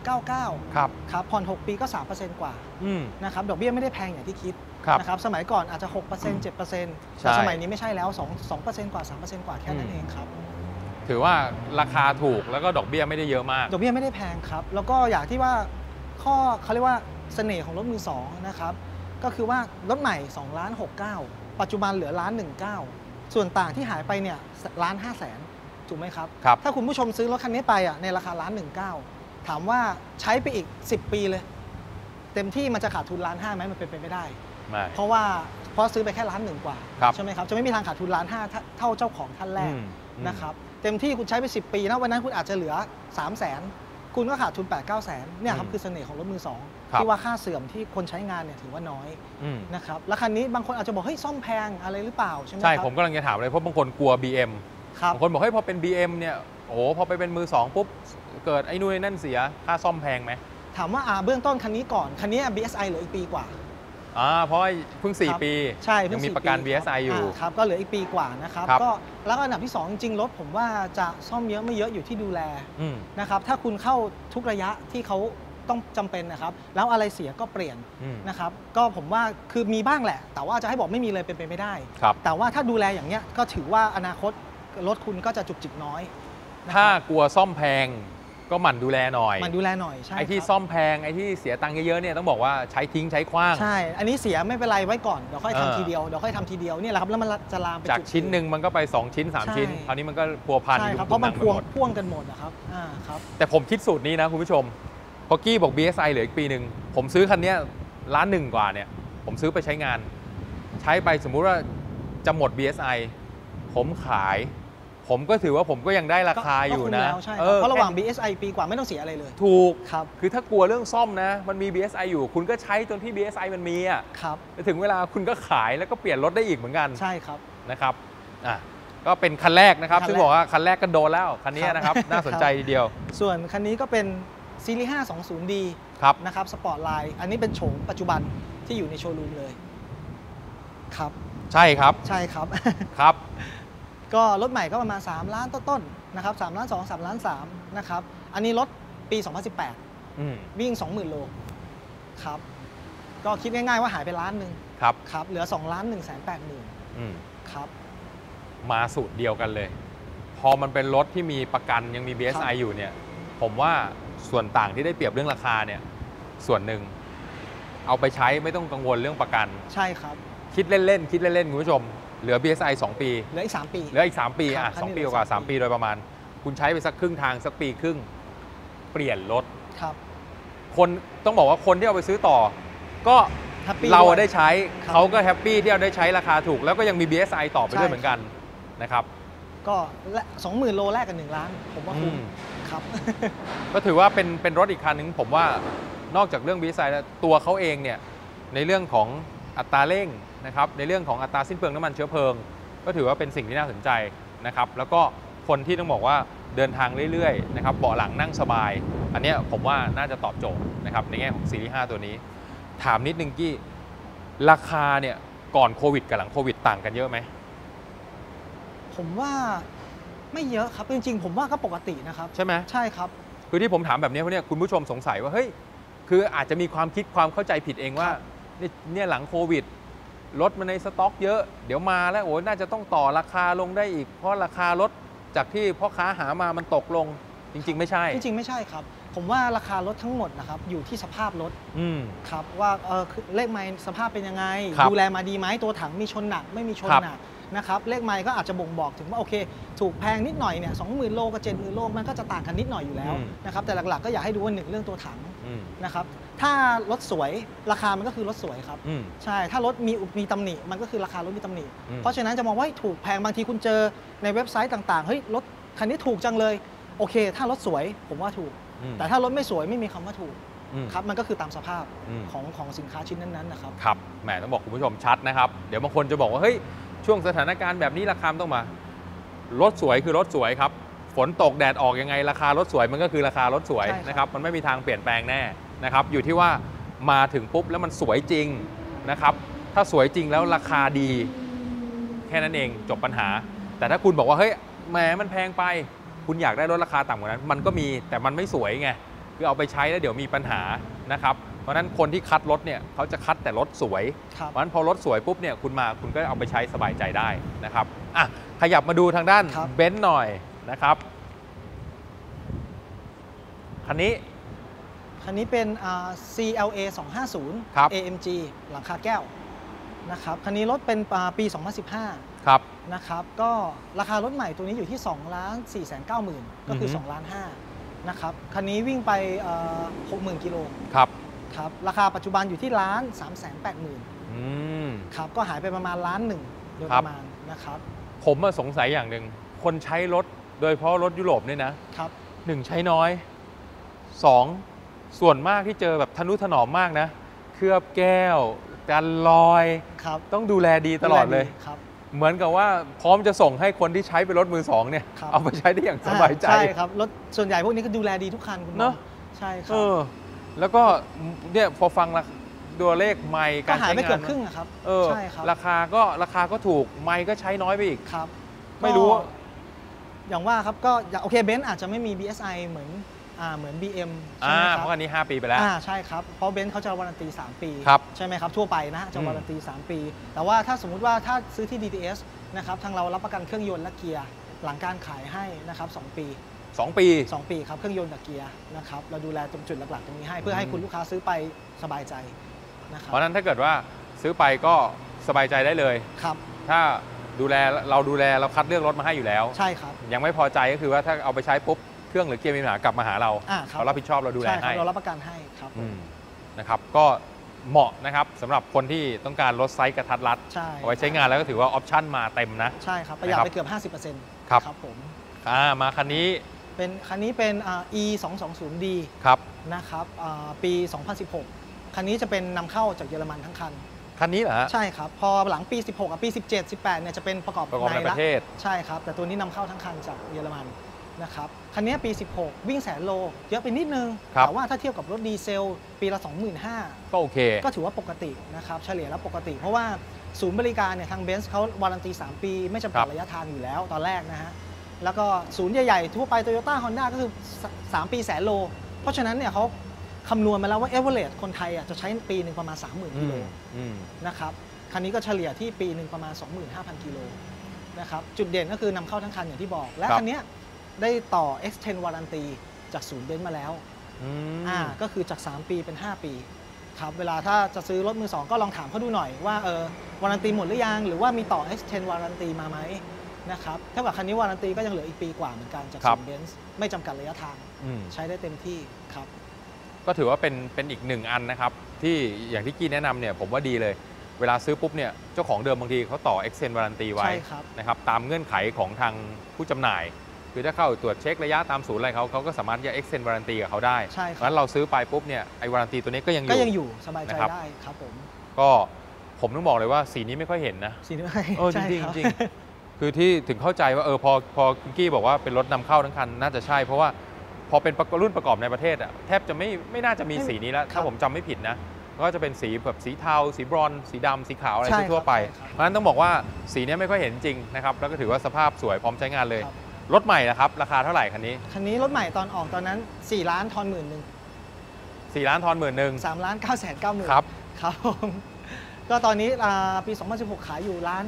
2.99 ครับผ่อน 6 ปีก็ 3% กว่านะครับดอกเบี้ยไม่ได้แพงอย่างที่คิดนะครับสมัยก่อนอาจจะ 6% 7% แต่สมัยนี้ไม่ใช่แล้ว 2% กว่า 3% กว่าแค่นั้นเองครับถือว่าราคาถูกแล้วก็ดอกเบี้ยไม่ได้เยอะมากดอกเบี้ยไม่ได้แพงครับแล้วก็อย่างที่ว่าเขาเรียกว่าเสน่ห์ของรถมือสองนะครับก็คือว่ารถใหม่2,690,000ปัจจุบันเหลือ1,19,000ส่วนต่างที่หายไปเนี่ย1,500,000ถูกไหมครับถ้าคุณผู้ชมซื้อรถคันนี้ไปในราคา1,19,000ถามว่าใช้ไปอีก10 ปีเลยเต็มที่มันจะขาดทุน1,500,000ไหมมันเป็นไปไม่ได้เพราะซื้อไปแค่1,000,000 กว่าใช่ไหมครับจะไม่มีทางขาดทุน1,500,000เท่าเจ้าของท่านแรกนะครับเต็มที่คุณใช้ไป10 ปีนะวันนั้นคุณอาจจะเหลือ300,000คุณก็ขาดทุน 8-900,000เนี่ยครับคือเสน่ห์ของรถมือสองที่ว่าค่าเสื่อมที่คนใช้งานเนี่ยถือว่าน้อยนะครับแล้วคันนี้บางคนอาจจะบอกเฮ้ยซ่อมแพงอะไรหรือเปล่าใช่ไหมครับใช่ผมกำลังจะถามเลยเพราะบางคนกลัว BM บางคนบอกเฮ้ยพอเป็น BM เนี่ยโอ้พอไปเป็นมือสองปุ๊บเกิดไอ้นู่นไอ้นั่นเสียค่าซ่อมแพงไหมถามว่าเบื้องต้นคันนี้ก่อนคันนี้ BSI เหลืออีกปีกว่าเพราะเพิ่ง4 ปีใช่ยังมีประกัน BSI อยู่ครับก็เหลืออีกปีกว่านะครับก็แล้วอันดับที่2จริงๆรถผมว่าจะซ่อมเยอะไม่เยอะอยู่ที่ดูแลนะครับถ้าคุณเข้าทุกระยะที่เขาต้องจำเป็นนะครับแล้วอะไรเสียก็เปลี่ยนนะครับก็ผมว่าคือมีบ้างแหละแต่ว่าจะให้บอกไม่มีเลยเป็นไปไม่ได้แต่ว่าถ้าดูแลอย่างเนี้ยก็ถือว่าอนาคตรถคุณก็จะจุกจิกน้อยถ้ากลัวซ่อมแพงก็หมั่นดูแลหน่อยมันดูแลหน่อยใช่ไอ้ที่ครับซ่อมแพงไอ้ที่เสียตังค์เยอะๆเนี่ยต้องบอกว่าใช้ทิ้งใช้ขว้างใช่ อันนี้เสียไม่เป็นไรไว้ก่อนเดี๋ยวค่อยเออทำทีเดียวเดี๋ยวค่อยทำทีเดียวเนี่ยแหละครับแล้วมันจะลามไปจากจุดชิ้นหนึ่งมันก็ไป2ชิ้น3ชิ้นใช่คราวนี้มันก็พัวพันใช่ครับเพยุบราะมันตุ่พ่วงหมดพ่วงกันหมดนะครับครับแต่ผมคิดสูตรนี้นะคุณผู้ชมพอกี้บอก BSI เหลืออีกปีหนึ่งผมซื้อคันเนี้ยล้านหนึ่งกว่าเนี่ยผมซื้อไปใช้งาน ใช้ไปสมมุติว่าจะหมด BSI ผมขาย ผมก็ถือว่าผมก็ยังได้ราคาอยู่ก็คุ้มนะแล้วใช่ครับเพราะระหว่าง BSI ปีกว่าไม่ต้องเสียอะไรเลยถูกครับคือถ้ากลัวเรื่องซ่อมนะมันมี BSI อยู่คุณก็ใช้จนที่ BSI มันมีอ่ะครับถึงเวลาคุณก็ขายแล้วก็เปลี่ยนรถได้อีกเหมือนกันใช่ครับนะครับก็เป็นคันแรกนะครับคันแรกซึ่งบอกว่าคันแรกก็โดนแล้วคันนี้ครับนะครับ น่าสนใจทีเดียวส่วนคันนี้ก็เป็นซีรีส์ 520D ครับนะครับสปอร์ตไลน์อันนี้เป็นโฉมปัจจุบันที่อยู่ในโชว์รูมเลยครับใช่ครับใช่ครับครับก็รถใหม่ก็ประมาณ3ล้านต้นๆนะครับ3ล้าน2 3ล้าน3นะครับอันนี้รถปี 2018 อืมวิ่ง 20,000 โลครับก็คิดง่ายๆว่าหายไปล้านหนึ่งครับครับเหลือ2ล้าน180,000 อืมครับมาสูตรเดียวกันเลย พอมันเป็นรถที่มีประกันยังมี BSI อยู่เนี่ยผมว่าส่วนต่างที่ได้เปรียบเรื่องราคาเนี่ยส่วนหนึ่งเอาไปใช้ไม่ต้องกังวลเรื่องประกันใช่ครับคิดเล่นๆคิดเล่นๆคุณผู้ชมเหลือ BSI 2 ปีเหลืออีก3 ปีเหลืออีก3 ปีครับคันนี้ 2 ปีเหลือกว่า 3 3 ปีโดยประมาณ คุณใช้ไปสักครึ่งทางสักปีครึ่งเปลี่ยนรถครับคนต้องบอกว่าคนที่เอาไปซื้อต่อ ก็แฮปปี้เราด้วยได้ใช้ครับเขาก็แฮปปี้ที่เราได้ใช้ราคาถูก แล้วก็ยังมี BSI ต่อไปใช่ด้วยเหมือนกันนะครับก็และ20,000 โลแรกกับ1ล้าน ผมว่าคุ้มอืมครับก็ถือว่าเป็นรถอีกคันหนึ่งผมว่านอกจากเรื่อง BSI แล้วตัวเขาเองเนี่ยในเรื่องของอัตราเร่งนะครับในเรื่องของอัตราสิ้นเปลืองน้ำมันเชื้อเพลิง ก็ถือว่าเป็นสิ่งที่น่าสนใจนะครับแล้วก็คนที่ต้องบอกว่าเดินทางเรื่อยๆนะครับเบาะหลังนั่งสบาย อันเนี้ยผมว่าน่าจะตอบโจทย์นะครับในแง่ของซีรีส์ 5 ตัวนี้ ถามนิดนึงกี้ราคาเนี่ยก่อนโควิดกับหลังโควิดต่างกันเยอะไหมผมว่าไม่เยอะครับจริงๆผมว่าก็ปกตินะครับใช่ไหมใช่ครับคือที่ผมถามแบบนี้เพราะเนี่ยคุณผู้ชมสงสัยว่าเฮ้ยคืออาจจะมีความคิดความเข้าใจผิดเองว่าครับเนี่ยหลังโควิดรถมันในสต็อกเยอะเดี๋ยวมาแล้วโอ้ยน่าจะต้องต่อราคาลงได้อีก เพราะราคารถจากที่พ่อค้าหามามันตกลงจริง ๆ ไม่ใช่จริงๆไม่ใช่ครับ ผมว่าราคารถทั้งหมดนะครับอยู่ที่สภาพรถอืมครับว่าคือเลขไมล์สภาพเป็นยังไงครับดูแลมาดีไหมตัวถังมีชนหนักไม่มีชนครับหนักนะครับเลขไมล์ก็อาจจะบ่งบอกถึงว่าโอเค ถูกแพงนิดหน่อยเนี่ย20,000 โลกับ70,000 โลมันก็จะต่างกันนิดหน่อยอยู่แล้วนะครับแต่หลักๆก็อยากให้ดูว่าหนึ่งเรื่องตัวถังอืมนะครับถ้ารถสวยราคามันก็คือรถสวยครับอืมใช่ถ้ารถมีตำหนิมันก็คือราคารถมีตำหนิอืมเพราะฉะนั้นจะมองว่าถูกแพงบางทีคุณเจอในเว็บไซต์ต่างๆเฮ้ยรถคันนี้ถูกจังเลยโอเค ถ้ารถสวยผมว่าถูกอืมแต่ถ้ารถไม่สวยไม่มีคำว่าถูกอืมครับมันก็คือตามสภาพอืมของสินค้าชิ้นนั้นๆนะครับครับแหมต้องบอกคุณผู้ชมชัดนะครับ เดี๋ยวบางคนจะบอกว่าเฮ้ยช่วงสถานการณ์แบบนี้ราคาต้องมารถสวยคือรถสวยครับฝนตกแดดออกยังไงราคารถสวยมันก็คือราคารถสวยใช่ครับนะครับมันไม่มีทางเปลี่ยนแปลงแน่นะครับอยู่ที่ว่ามาถึงปุ๊บแล้วมันสวยจริงนะครับถ้าสวยจริงแล้วราคาดีแค่นั้นเองจบปัญหา แต่ถ้าคุณบอกว่าเฮ้ยแหมมันแพงไป คุณอยากได้รถราคาต่ำกว่านั้น มันก็มีแต่มันไม่สวยไงคือเอาไปใช้แล้วเดี๋ยวมีปัญหานะครับเพราะฉะนั้นคนที่คัดรถเนี่ยเขาจะคัดแต่รถสวยครับเพราะฉะนั้นพอรถสวยปุ๊บเนี่ยคุณก็เอาไปใช้สบายใจได้นะครับอ่ะขยับมาดูทางด้านครับเบนซ์หน่อยนะครับคันนี้คันนี้เป็นCLA 250 ครับ AMG หลังคาแก้วนะครับคันนี้รถเป็นปี 2015 ครับนะครับก็ราคารถใหม่ตัวนี้อยู่ที่2,490,000ก็คืออือฮึ 2,500,000นะครับคันนี้วิ่งไป60,000 กิโลครับครับราคาปัจจุบันอยู่ที่1,380,000 อืมครับก็หายไปประมาณ1,000,000โดยครัปบระมาณนะครับผมสงสัยอย่างหนึ่งคนใช้รถโดยเฉพาะรถยุโรปเนี่ยนะครับ หนึ่งใช้น้อยสองส่วนมากที่เจอแบบทนุถนอมมากนะเคลือบแก้วกันรอยครับต้องดูแลดีตลอดเลยครับเหมือนกับว่าพร้อมจะส่งให้คนที่ใช้เป็นรถมือสองเนี่ยครับเอาไปใช้ได้อย่างสบายใจใช่ครับรถส่วนใหญ่พวกนี้ก็ดูแลดีทุกคันคุณหมอเนอะใช่คเอรับอแล้วก็เนี่ยพอฟังตัวเลขไมค์ก็การหายใช้ไปงาเกือบนครึ่งอะครับเออใช่ครับราคาก็ถูกไมค์ก็ใช้น้อยไปอีกครับไม่รู้ก็อย่างว่าครับก็โอเคเบนซ์อาจจะไม่มี BSI เหมือนBM ใช่ไหมคเพรับราะอันนี้ 5 ปีไปแล้วใช่ครับเพราะเบนซ์เขาจะวารันตี3 ปีครับใช่ไหมครับทั่วไปนะจะวารันตี3 ปี แต่ว่าถ้าสมมุติว่าถ้าซื้อที่ DTS นะครับทางเรารับประกันเครื่องยนต์และเกียร์หลังการขายให้นะครับ2 ปี 2 ปี 2 ปีครับเครื่องยนต์กับเกียร์นะครับเราดูแลตรงจุดหลักๆตรงนี้ให้เพื่อให้คุณลูกค้าซื้อไปสบายใจนะครับเพราะนั้นถ้าเกิดว่าซื้อไปก็สบายใจได้เลยครับถ้าดูแลเราคัดเลือกรถมาให้อยู่แล้วใช่ครับยังไม่พอใจก็คือว่าถ้าเอาไปใช้ปุ๊บเครื่องหรือเกียร์มีปัญหากลับมาหาเรารับผิดชอบเราดูแลให้เรารับประกันให้ครับนะครับก็เหมาะนะครับสำหรับคนที่ต้องการลดไซส์กระทัดรัดเอาไว้ใช้งานแล้วก็ถือว่าออปชั่นมาเต็มนะใช่ครับประหยัดไปเกือบ 50% ครับผมมาคันนี้เป็นE 2 2 0 D ครับนะครับปี 2016 คันนี้จะเป็นนำเข้าจากเยอรมันทั้งคันนี้เหรอใช่ครับพอหลังปี16กับปี17 18เนี่ยจะเป็นประกอบในประเทศใช่ครับแต่ตัวนี้นำเข้าทั้งคันจากเยอรมันนะครับคันนี้ปี16วิ่ง100,000 โลเยอะไปนิดนึงแต่ว่าถ้าเทียบกับรถดีเซลปีละ 25,000 ก็โอเคก็ถือว่าปกตินะครับเฉลี่ยแล้วปกติเพราะว่าศูนย์บริการเนี่ยทางเบนซ์เขาวารันตี3 ปีไม่จำกัดระยะทางอยู่แล้วตอนแรกนะฮะแล้วก็ศูนย์ใหญ่ๆทั่วไป Toyota Honda ก็คือ3 ปี100,000 โลเพราะฉะนั้นเนี่ยเขาคำนวณมาแล้วว่า average คนไทยจะใช้ปีหนึ่งประมาณ 30,000 กิโลนะครับคันนี้ก็เฉลี่ยที่ปีหนึ่งประมาณ 25,000 กิโลนะครับจุดเด่นก็คือนำเข้าทั้งคันอย่างที่บอกและคันนี้ได้ต่อ extend warranty จากศูนย์เบนซ์มาแล้วก็คือจาก3 ปีเป็น 5 ปีครับเวลาถ้าจะซื้อรถมือ2ก็ลองถามเขาดูหน่อยว่าวารันตีหมดหรือยังหรือว่ามีต่อ extend warranty มาไหมนะครับเท่ากับคันนี้วารันตีก็ยังเหลืออีกปีกว่าเหมือนกันจากศูนย์เบนซ์ไม่จำกัดระยะทางใช้ได้เต็มที่ครับก็ถือว่าเป็นอีก1 อันนะครับที่อย่างที่กี้แนะนำเนี่ยผมว่าดีเลยเวลาซื้อปุ๊บเนี่ยเจ้าของเดิมบางทีเขาต่อ extend warranty ไว้นะครับตามเงื่อนไขของทางผู้จำหน่ายคือถ้าเข้าตรวจเช็คระยะตามศูนย์อะไรเขาก็สามารถจะ extend warranty กับเขาได้เพราะฉะนั้นเราซื้อไปปุ๊บเนี่ยไอ้ warranty ตัวนี้ก็ยังอยู่สบายใจได้ครับก็ผมต้องบอกเลยว่าสีนี้ไม่ค่อยเห็นนะสีนี้จริงคือที่ถึงเข้าใจว่าพอคุณกี้บอกว่าเป็นรถนำเข้าทั้งคันน่าจะใช่เพราะว่าพอเป็นรุ่นประกอบในประเทศแทบจะไม่น่าจะมีสีนี้แล้วถ้าผมจำไม่ผิดนะก็จะเป็นสีแบบสีเทาสีบรอนซ์สีดำสีขาวอะไรทั่วไปเพราะฉะนั้นต้องบอกว่าสีนี้ไม่ค่อยเห็นจริงนะครับแล้วก็ถือว่าสภาพสวยพร้อมใช้งานเลยรถใหม่นะครับราคาเท่าไหร่คันนี้รถใหม่ตอนออกตอนนั้น4 ล้านทอน11,000 4 ล้านทอน11,000 3 ล้าน 990,000 ครับก็ตอนนี้ปี2016ขายอยู่1,980,000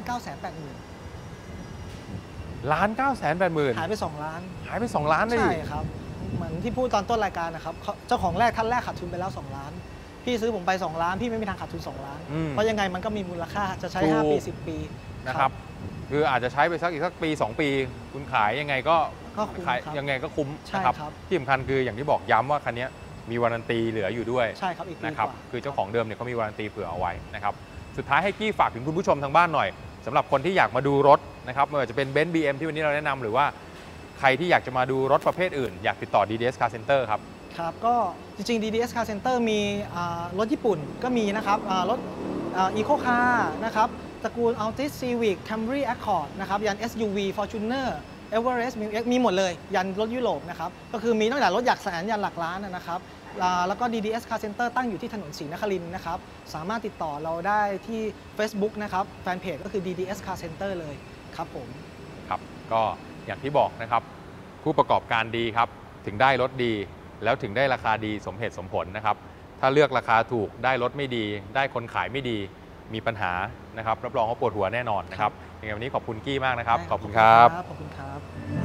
1,980,000หายไป2 ล้าน 2 ล้านเลยใช่ครับเหมือนที่พูดตอนต้นรายการนะครับเจ้าของท่านแรกขาดทุนไปแล้ว2 ล้านพี่ซื้อผมไป2 ล้านพี่ไม่มีทางขาดทุน2 ล้านเพราะยังไงมันก็มีมูลค่าจะใช้5 ปี 10 ปีนะครับคืออาจจะใช้ไปอีกสักปี 2 ปีคุณขายยังไงก็ขายยังไงก็คุ้มนะครับที่สำคัญคืออย่างที่บอกย้ำว่าคันนี้มีวารันตีเหลืออยู่ด้วยใช่ครับอีกนะครับคือเจ้าของเดิมเนี่ยเขามีวารันตีเผื่อเอาไว้นะครับสุดท้ายให้กี้ฝากถึงคุณผู้ชมทางบ้านหน่อยสำหรับคนที่อยากมาดูรถนะครับไม่ว่าจะเป็นเบนซ์ BM ที่วันนี้เราแนะนำหรือว่าใครที่อยากจะมาดูรถประเภทอื่นอยากติดต่อ DDS Car Center ครับครับก็จริงๆ DDS Car Center มีรถญี่ปุ่นก็มีนะครับรถEco Car นะครับตระกูล Altis Civic Camry Accord นะครับยัน SUV Fortuner Everest มีหมดเลยยันรถยุโรปนะครับก็คือมีตั้งแต่รถหลักแสนยันหลักล้านนะครับแล้วก็ DDS Car Center ตั้งอยู่ที่ถนนศรีนครินทร์นะครับสามารถติดต่อเราได้ที่ Facebook นะครับแฟนเพจก็คือ DDS Car Center เลยครับผมครับก็อย่างที่บอกนะครับผู้ประกอบการดีครับถึงได้รถดีแล้วถึงได้ราคาดีสมเหตุสมผลนะครับถ้าเลือกราคาถูกได้รถไม่ดีได้คนขายไม่ดีมีปัญหานะครับรับรองว่าปวดหัวแน่นอนนะครับอย่างวันนี้ขอบคุณกี้มากนะครับขอบคุณครับขอบคุณครับ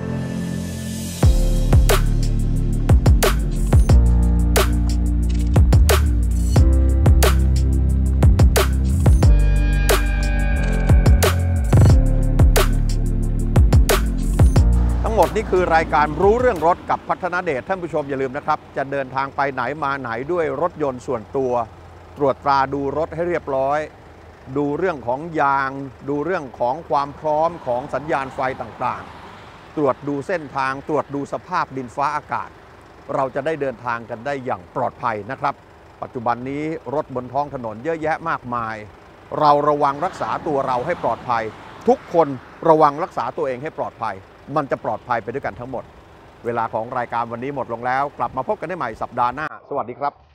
ทั้งหมดนี่คือรายการรู้เรื่องรถกับพัฒนาเดชท่านผู้ชมอย่าลืมนะครับจะเดินทางไปไหนมาไหนด้วยรถยนต์ส่วนตัวตรวจตราดูรถให้เรียบร้อยดูเรื่องของยางดูเรื่องของความพร้อมของสัญญาณไฟต่างๆตรวจดูเส้นทางตรวจดูสภาพดินฟ้าอากาศเราจะได้เดินทางกันได้อย่างปลอดภัยนะครับปัจจุบันนี้รถบนท้องถนนเยอะแยะมากมายเราระวังรักษาตัวเราให้ปลอดภัยทุกคนระวังรักษาตัวเองให้ปลอดภัยมันจะปลอดภัยไปด้วยกันทั้งหมดเวลาของรายการวันนี้หมดลงแล้วกลับมาพบกันได้ใหม่สัปดาห์หน้าสวัสดีครับ